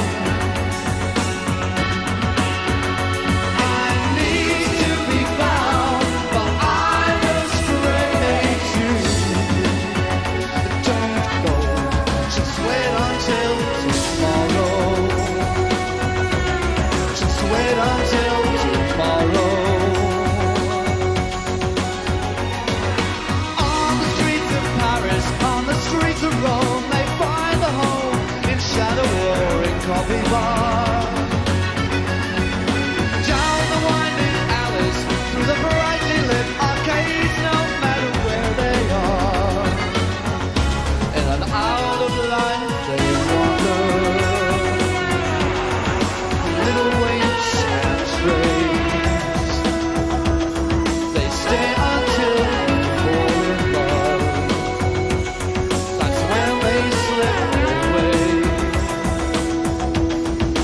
I need to be found, but I'm astray too. Don't go, just wait until wait until tomorrow. On the streets of Paris, on the streets of Rome, they find a home in shadow or in coffee bar. Down the winding alleys, through the brightly lit arcades, no matter where they are. In and out of life they wander. Little waves and strays. They stay until they fall in love. That's when they slip away.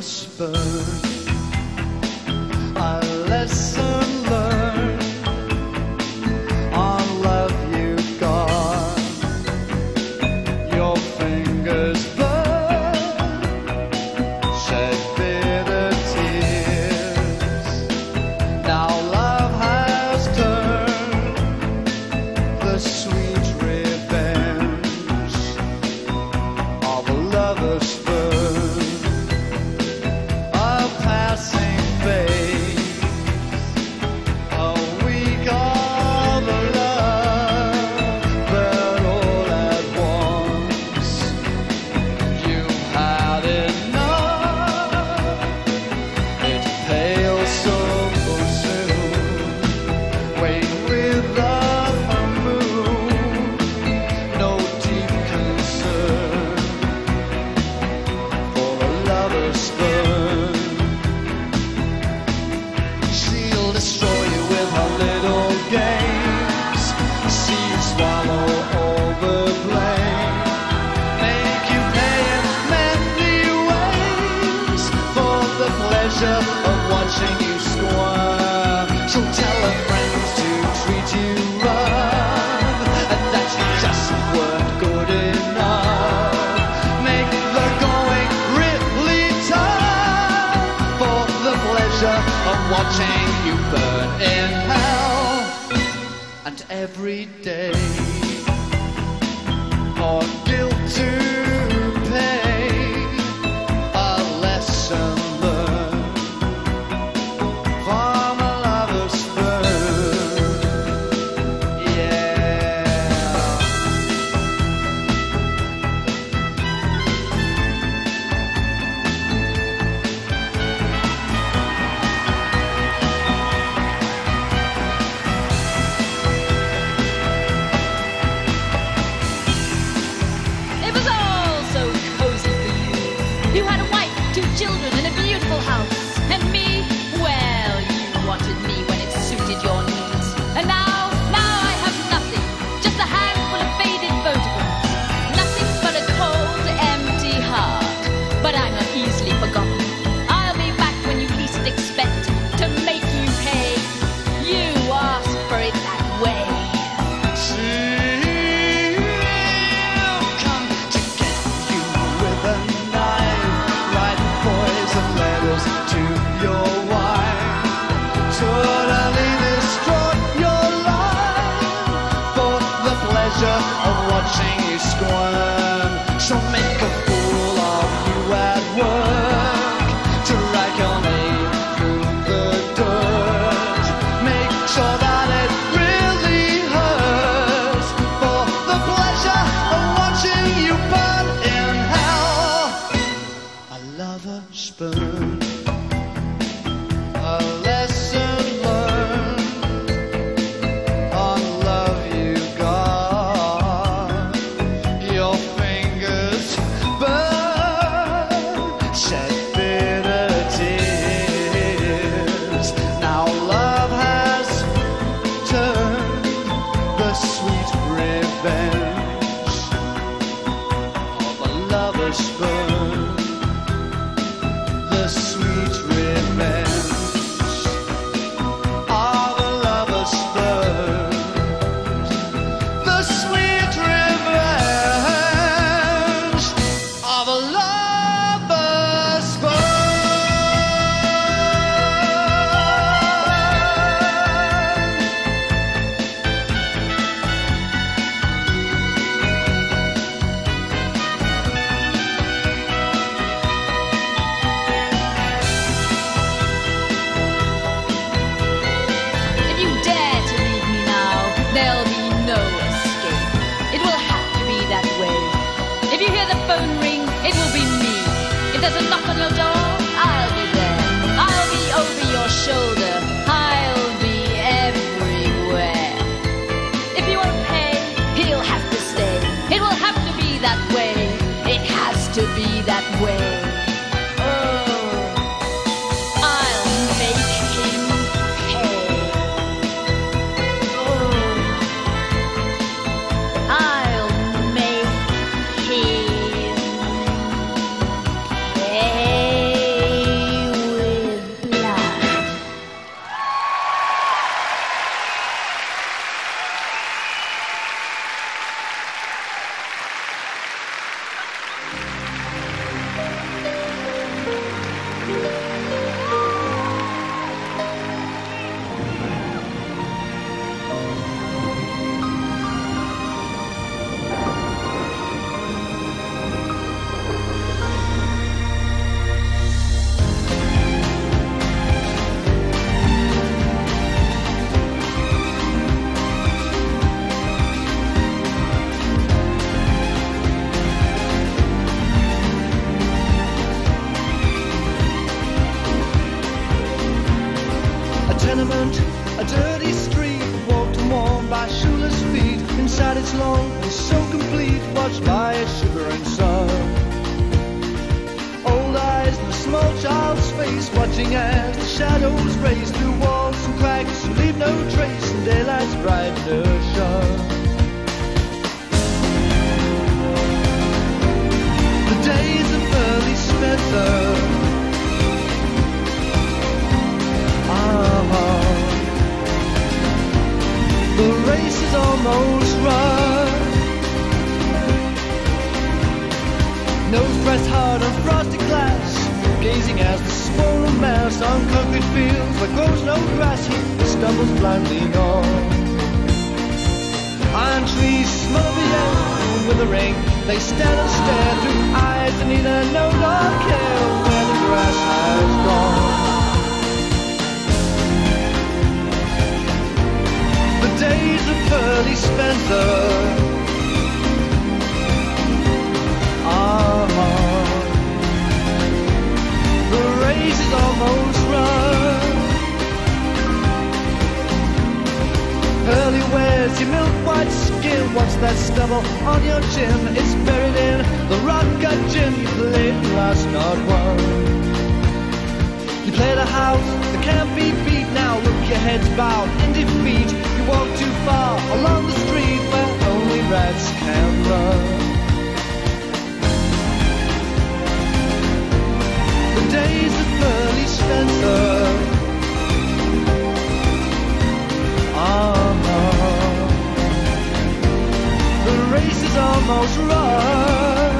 lover's burn. A lesson learned on love you got. Your fingers burn, shed bitter tears. Now love has turned the sweet revenge of a lover's burn. A passing phase, a week of love, but all at once you had enough. It pales so soon, wait without a moon, no deep concern for a lover's burn. She'll destroy you with her little games. She'll swallow all the blame, make you pay in many ways for the pleasure of watching you squirm. She'll tell her friends to treat you rough, and that you just weren't good enough. Make the going really tough for the pleasure of watching you burn in hell. And every day, for guilt to pay, a lesson learned from a lover's burn. Yeah. It was all so cozy for you. You had a wife, two children, and a beautiful house. And me, well, you wanted me when it suited your needs. And now, now I have nothing, just a handful of faded photographs. Nothing but a cold, empty heart. But I'm not easily forgotten. I'll be back when you least expect to make you pay. You asked for it that way. She'll come to get you with a knife, write poison letters to your wife, totally destroy your life for the pleasure of watching you squirm. She'll make a fool of you at work, drag your name through the dirt, make sure that it really hurts for the pleasure of watching you burn in hell. A lover's burn, a lesson learned on love you got. Your fingers burn, shed bitter tears. Now love has turned the sweet revenge of a lover's burn. The sweet revenge of a lover's burn. The sweet revenge of a lover's If you dare to leave me now, there'll be no escape. It will have to be that way. If you hear the phone ring, it will be me. If there's a knock on your door, I'll be there. I'll be over your shoulder. I'll be everywhere. If you won't pay, he'll have to stay. It will have to be that way. It has to be that way. Oh, I'll make him pay. Oh, I'll make him pay. sad it's long and so complete, watched by a shivering sun. Old eyes in a small child's face, watching as the shadows race through walls and cracks and leave no trace in daylight's bright illusion. The days of early Spencer, ah, the race is almost run. Nose pressed hard on frosted glass, gazing as the swollen mass on concrete fields where grows no grass he stumbles blindly on. Iron trees smother the air with a ring. They stand and stare through eyes that neither know nor care where the grass has gone. The days of Pearly Spencer, ah, the race is almost run. Pearly wears your milk white skin. What's that stubble on your chin? It's buried in the rock gut gin. You played last, not won. You play the house that can't be beat. Now look, your head's bowed in defeat. You walk too far along the street where only rats can run. The days of Pearly Spencer, ah, the race is almost run.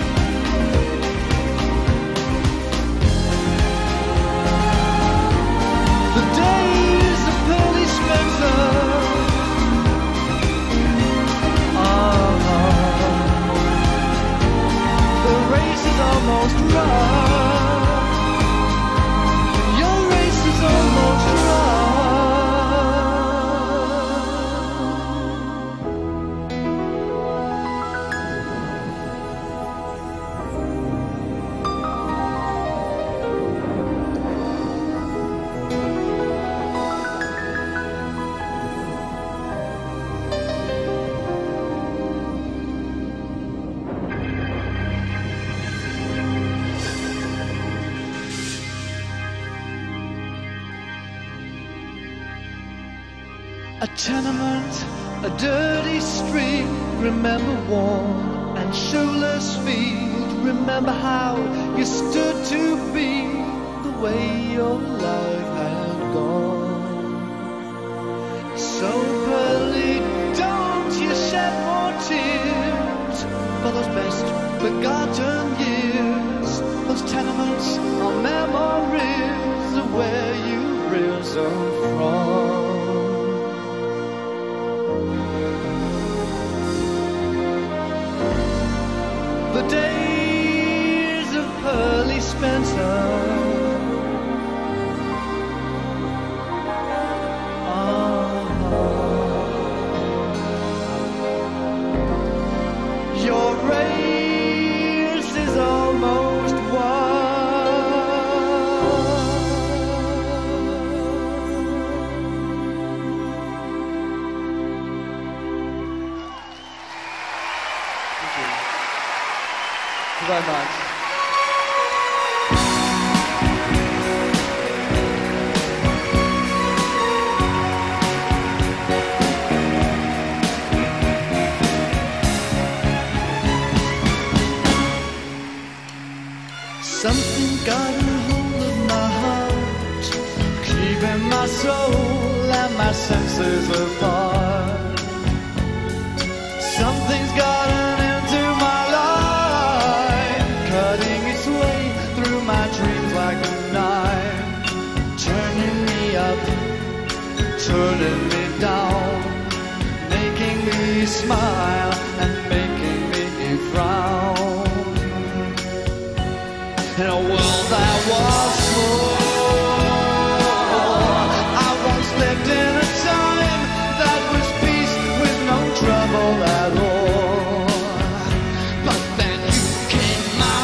The days of Pearly Spencer, ah, the race is almost run. Your race is almost run. A tenement, a dirty street, remember warm and shoeless feet. Remember how you stood to be the way your life had gone. So Pearly, don't you shed more tears for those best begotten years. Those tenements are memories of where you've risen from. The days of Pearly Spencer, ah, your race is almost won. Thank you. Thank you very much. Something got a hold of my heart, keeping my soul and my senses apart. Something's gotten into my life, cutting its way through my dreams like a knife, turning me up, turning me down, making me smile and making me frown. In a world that was small, I once lived in a time that was peace with no trouble at all. But then you came my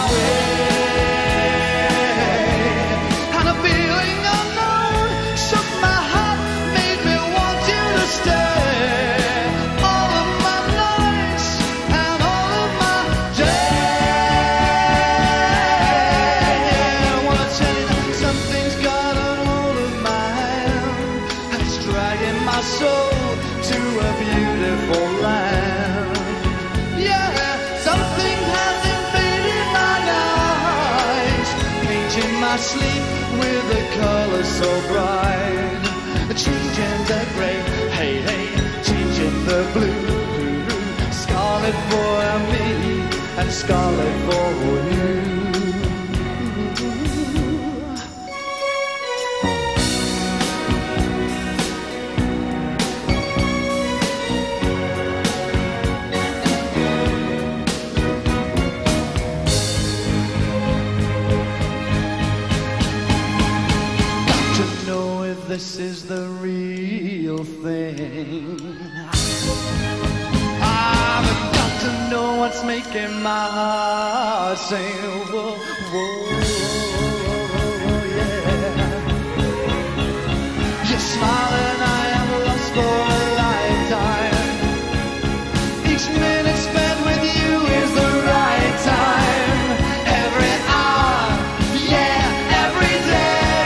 way, and a feeling unknown shook my heart, made me want you to stay. All of my beautiful land. Yeah, something has invaded my eyes, painting my sleep with a color so bright, changing the gray, hey hey, changing the blue, scarlet for me and scarlet for you. This is the real thing. I've got to know what's making my heart sing. Whoa, whoa, yeah. You're smiling, I am lost for a lifetime. Each minute spent with you is the right time. Every hour, yeah, every day.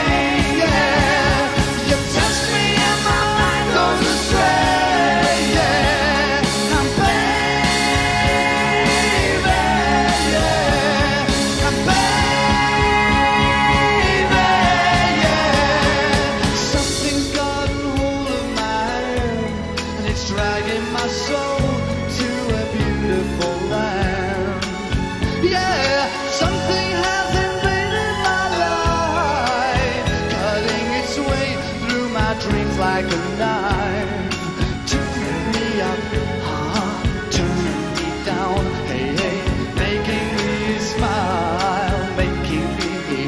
Like a knife, turning me up, uh-huh, turning me down, hey, hey, making me smile, making me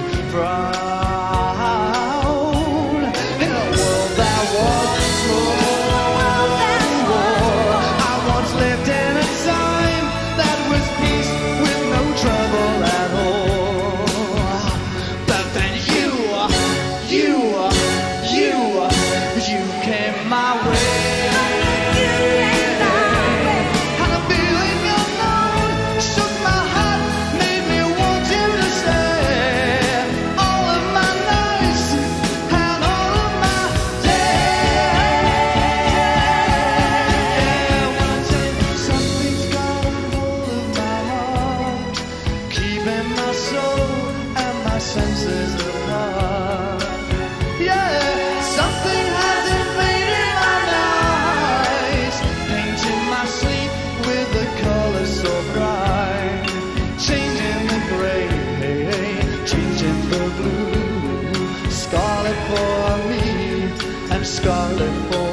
proud. In a world that was cold, I once lived in a time that was peace with no trouble at all. But then you, you, you, you came my way. Had a feeling unknown, shook my heart, made me want you to stay. All of my nights and all of my days. When I say something's got a hold of my heart, keeping my soul and my senses apart. Yeah, something has invaded my eyes, painting my sleep with the color so bright, changing the gray, changing the blue, scarlet for me and scarlet for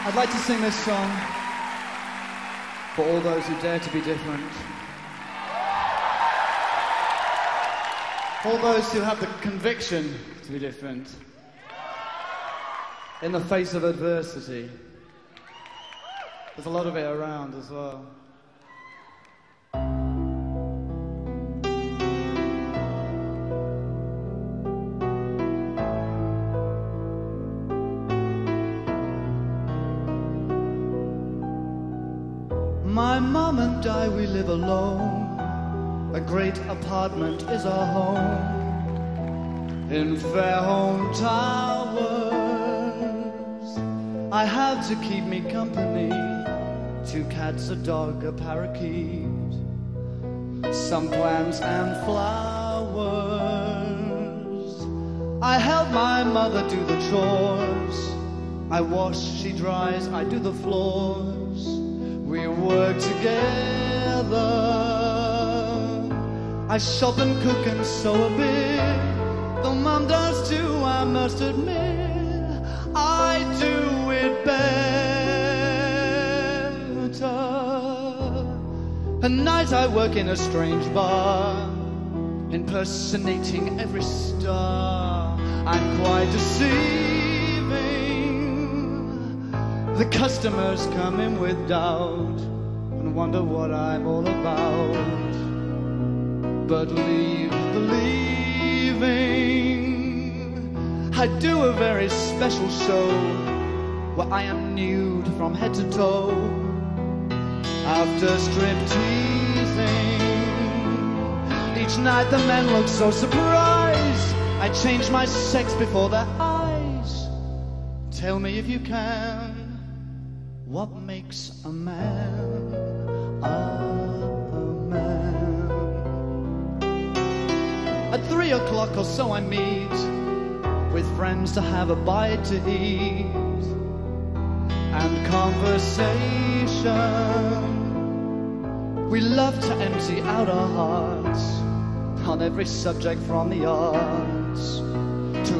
I'd like to sing this song for all those who dare to be different. All those who have the conviction to be different in the face of adversity. There's a lot of it around as well. My mom and I, we live alone. A great apartment is our home in Fairholme Towers. I have to keep me company, two cats, a dog, a parakeet, some plants and flowers. I help my mother do the chores. I wash, she dries, I do the floors. We work together. I shop and cook and sew a bit. Though Mum does too, I must admit, I do it better. At night I work in a strange bar, impersonating every star. I'm quite deceiving. The customers come in with doubt and wonder what I'm all about. But leave believing, I do a very special show where I am nude from head to toe. After strip-teasing, each night the men look so surprised. I change my sex before their eyes. Tell me if you can, what makes a man a man? At three o'clock or so I meet with friends to have a bite to eat and conversation. We love to empty out our hearts on every subject from the arts to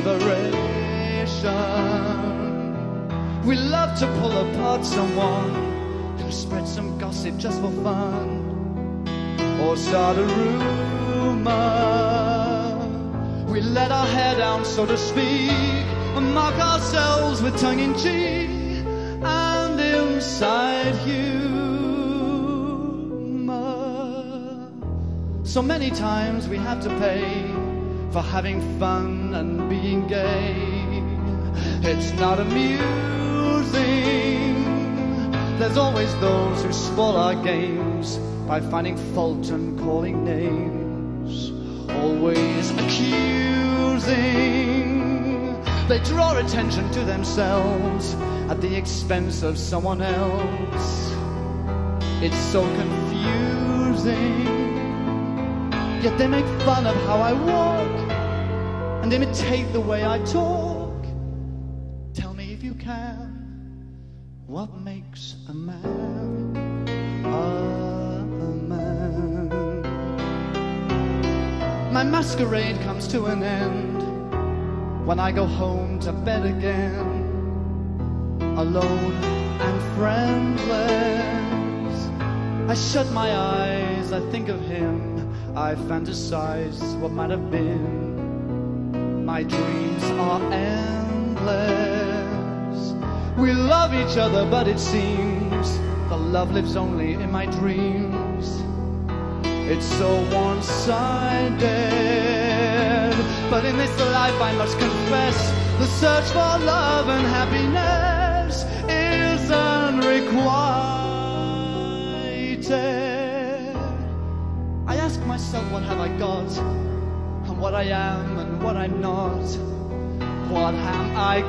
liberation. We love to pull apart someone and spread some gossip just for fun, or start a rumor. We let our hair down, so to speak, and mock ourselves with tongue-in-cheek and inside humor. So many times we have to pay for having fun and being gay. It's not amusing. There's always those who spoil our games by finding fault and calling names, always accusing. They draw attention to themselves at the expense of someone else. It's so confusing. Yet they make fun of how I walk and imitate the way I talk. Tell me if you can, what makes a man a man? My masquerade comes to an end when I go home to bed again, alone and friendless. I shut my eyes, I think of him, I fantasize what might have been. My dreams are endless. We love each other, but it seems the love lives only in my dreams. It's so one-sided, but in this life I must confess, the search for love and happiness is unrequited. I ask myself, what have I got, and what I am and what I'm not. What am I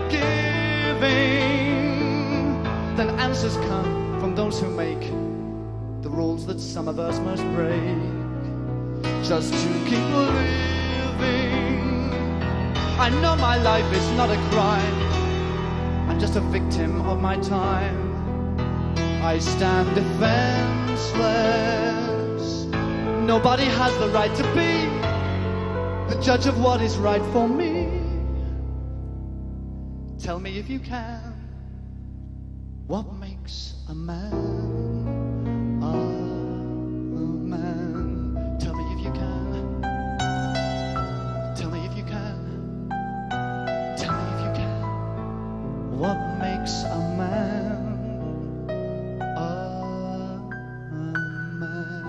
giving? Then answers come from those who make the rules that some of us must break just to keep living. I know my life is not a crime, I'm just a victim of my time. I stand defenseless. Nobody has the right to be the judge of what is right for me. Tell me if you can, What makes a man a man? Tell me if you can. Tell me if you can. Tell me if you can. What makes a man a man?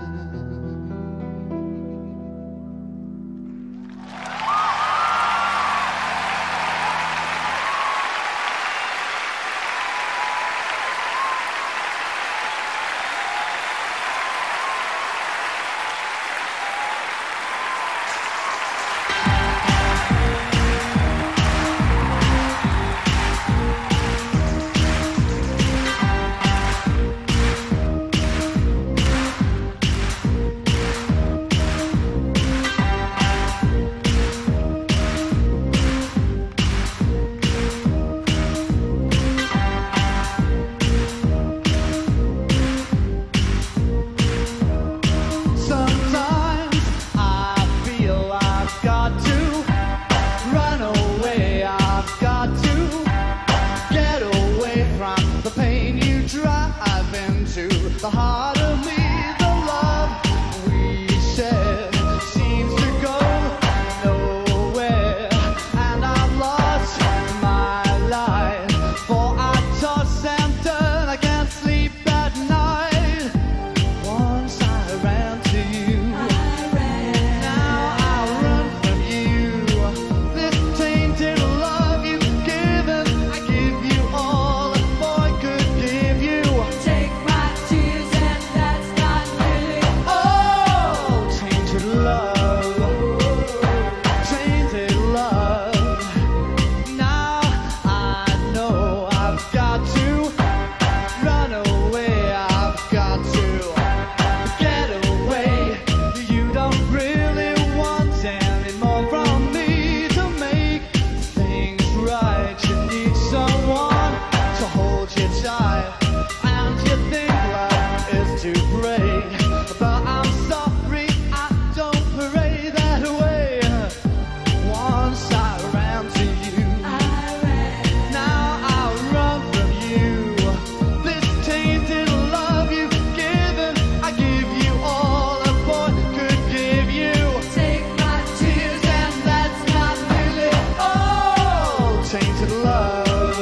The heart of me, the love we shared seems to go nowhere, and I've lost my life, for I toss and turn, I can't sleep at night. Once I ran to you, I ran. Now I run from you. This tainted love you've given, I give you all a boy could give you. Take my tears and that's not really. Oh, tainted love, tainted love. Now I know I've got to run away. I've got to get away. You don't really want any more from me to make things right. You need someone to hold you tight, and you think life is to break, but I'm sorry I don't pray that way. Once I ran to you, I ran. Now I run from you. This tainted love you've given, I give you all a boy could give you. Take my tears and that's not really. Oh, tainted love,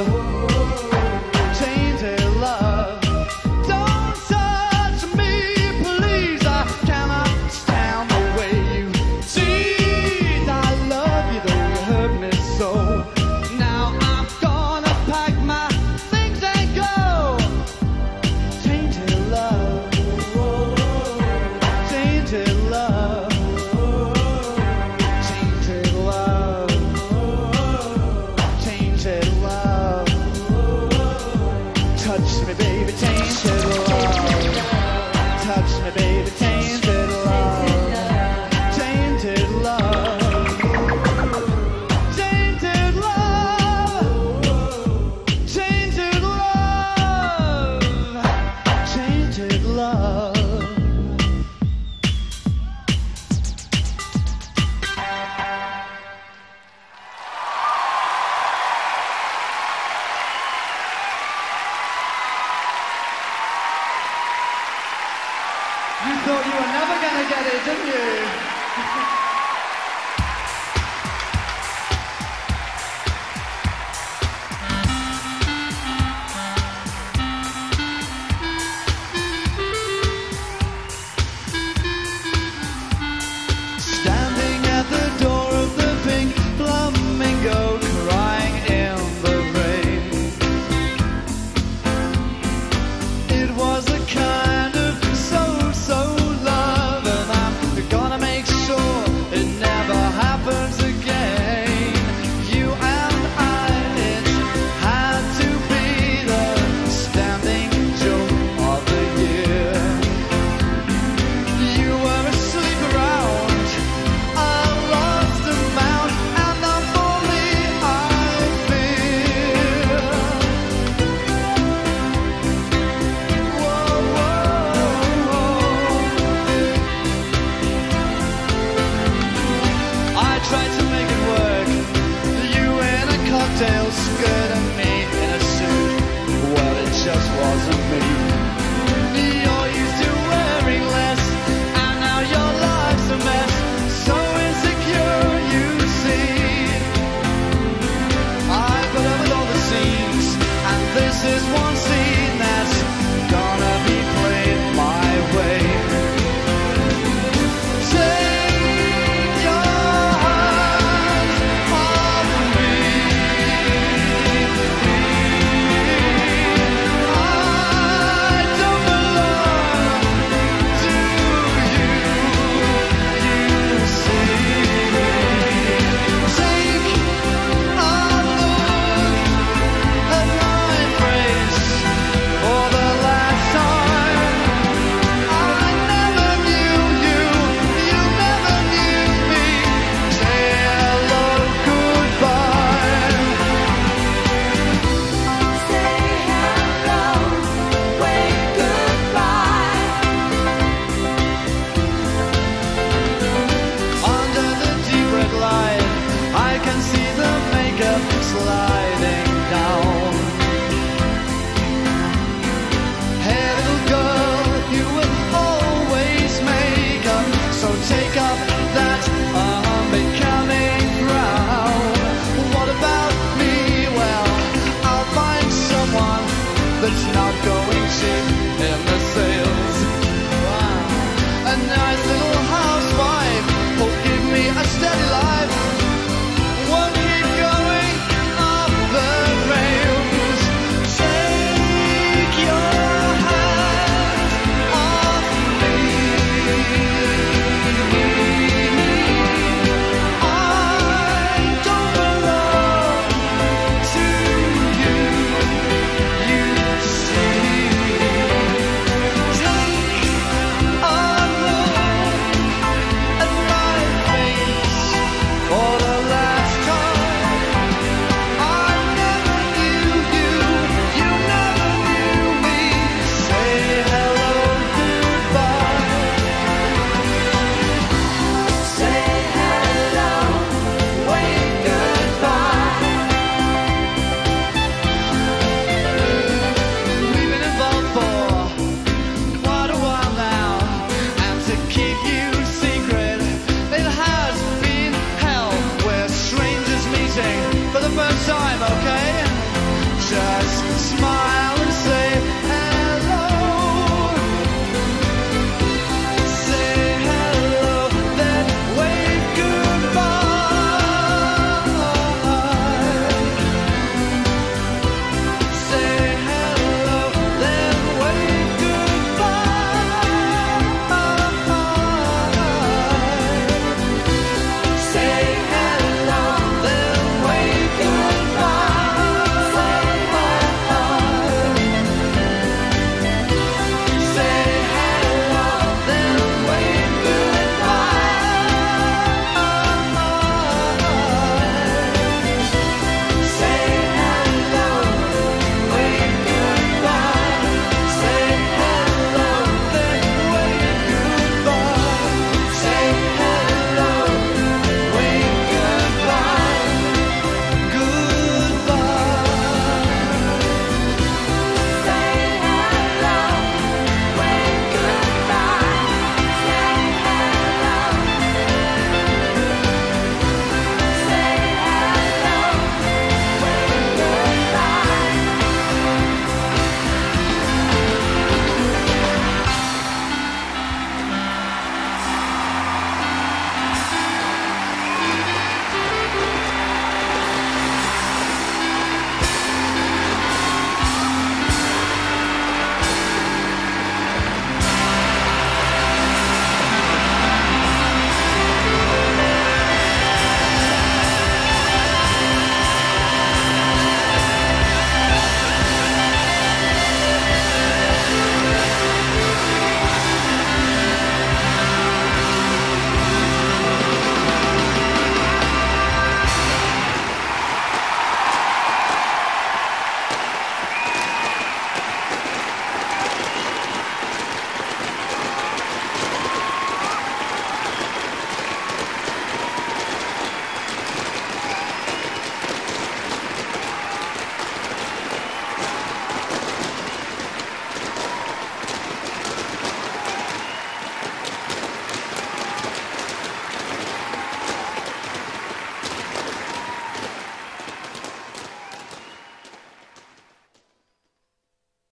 tainted love. Don't touch me, please. I cannot stand the way you tease. I love you though you hurt me so. Now I'm gonna pack my things and go. Tainted love, tainted love, tainted love, tainted love. Touch me, baby, tainted love. Touch me, baby, tainted love. Tainted love. Tainted love. Tainted love. Tainted love. You thought you were never gonna get it, didn't you?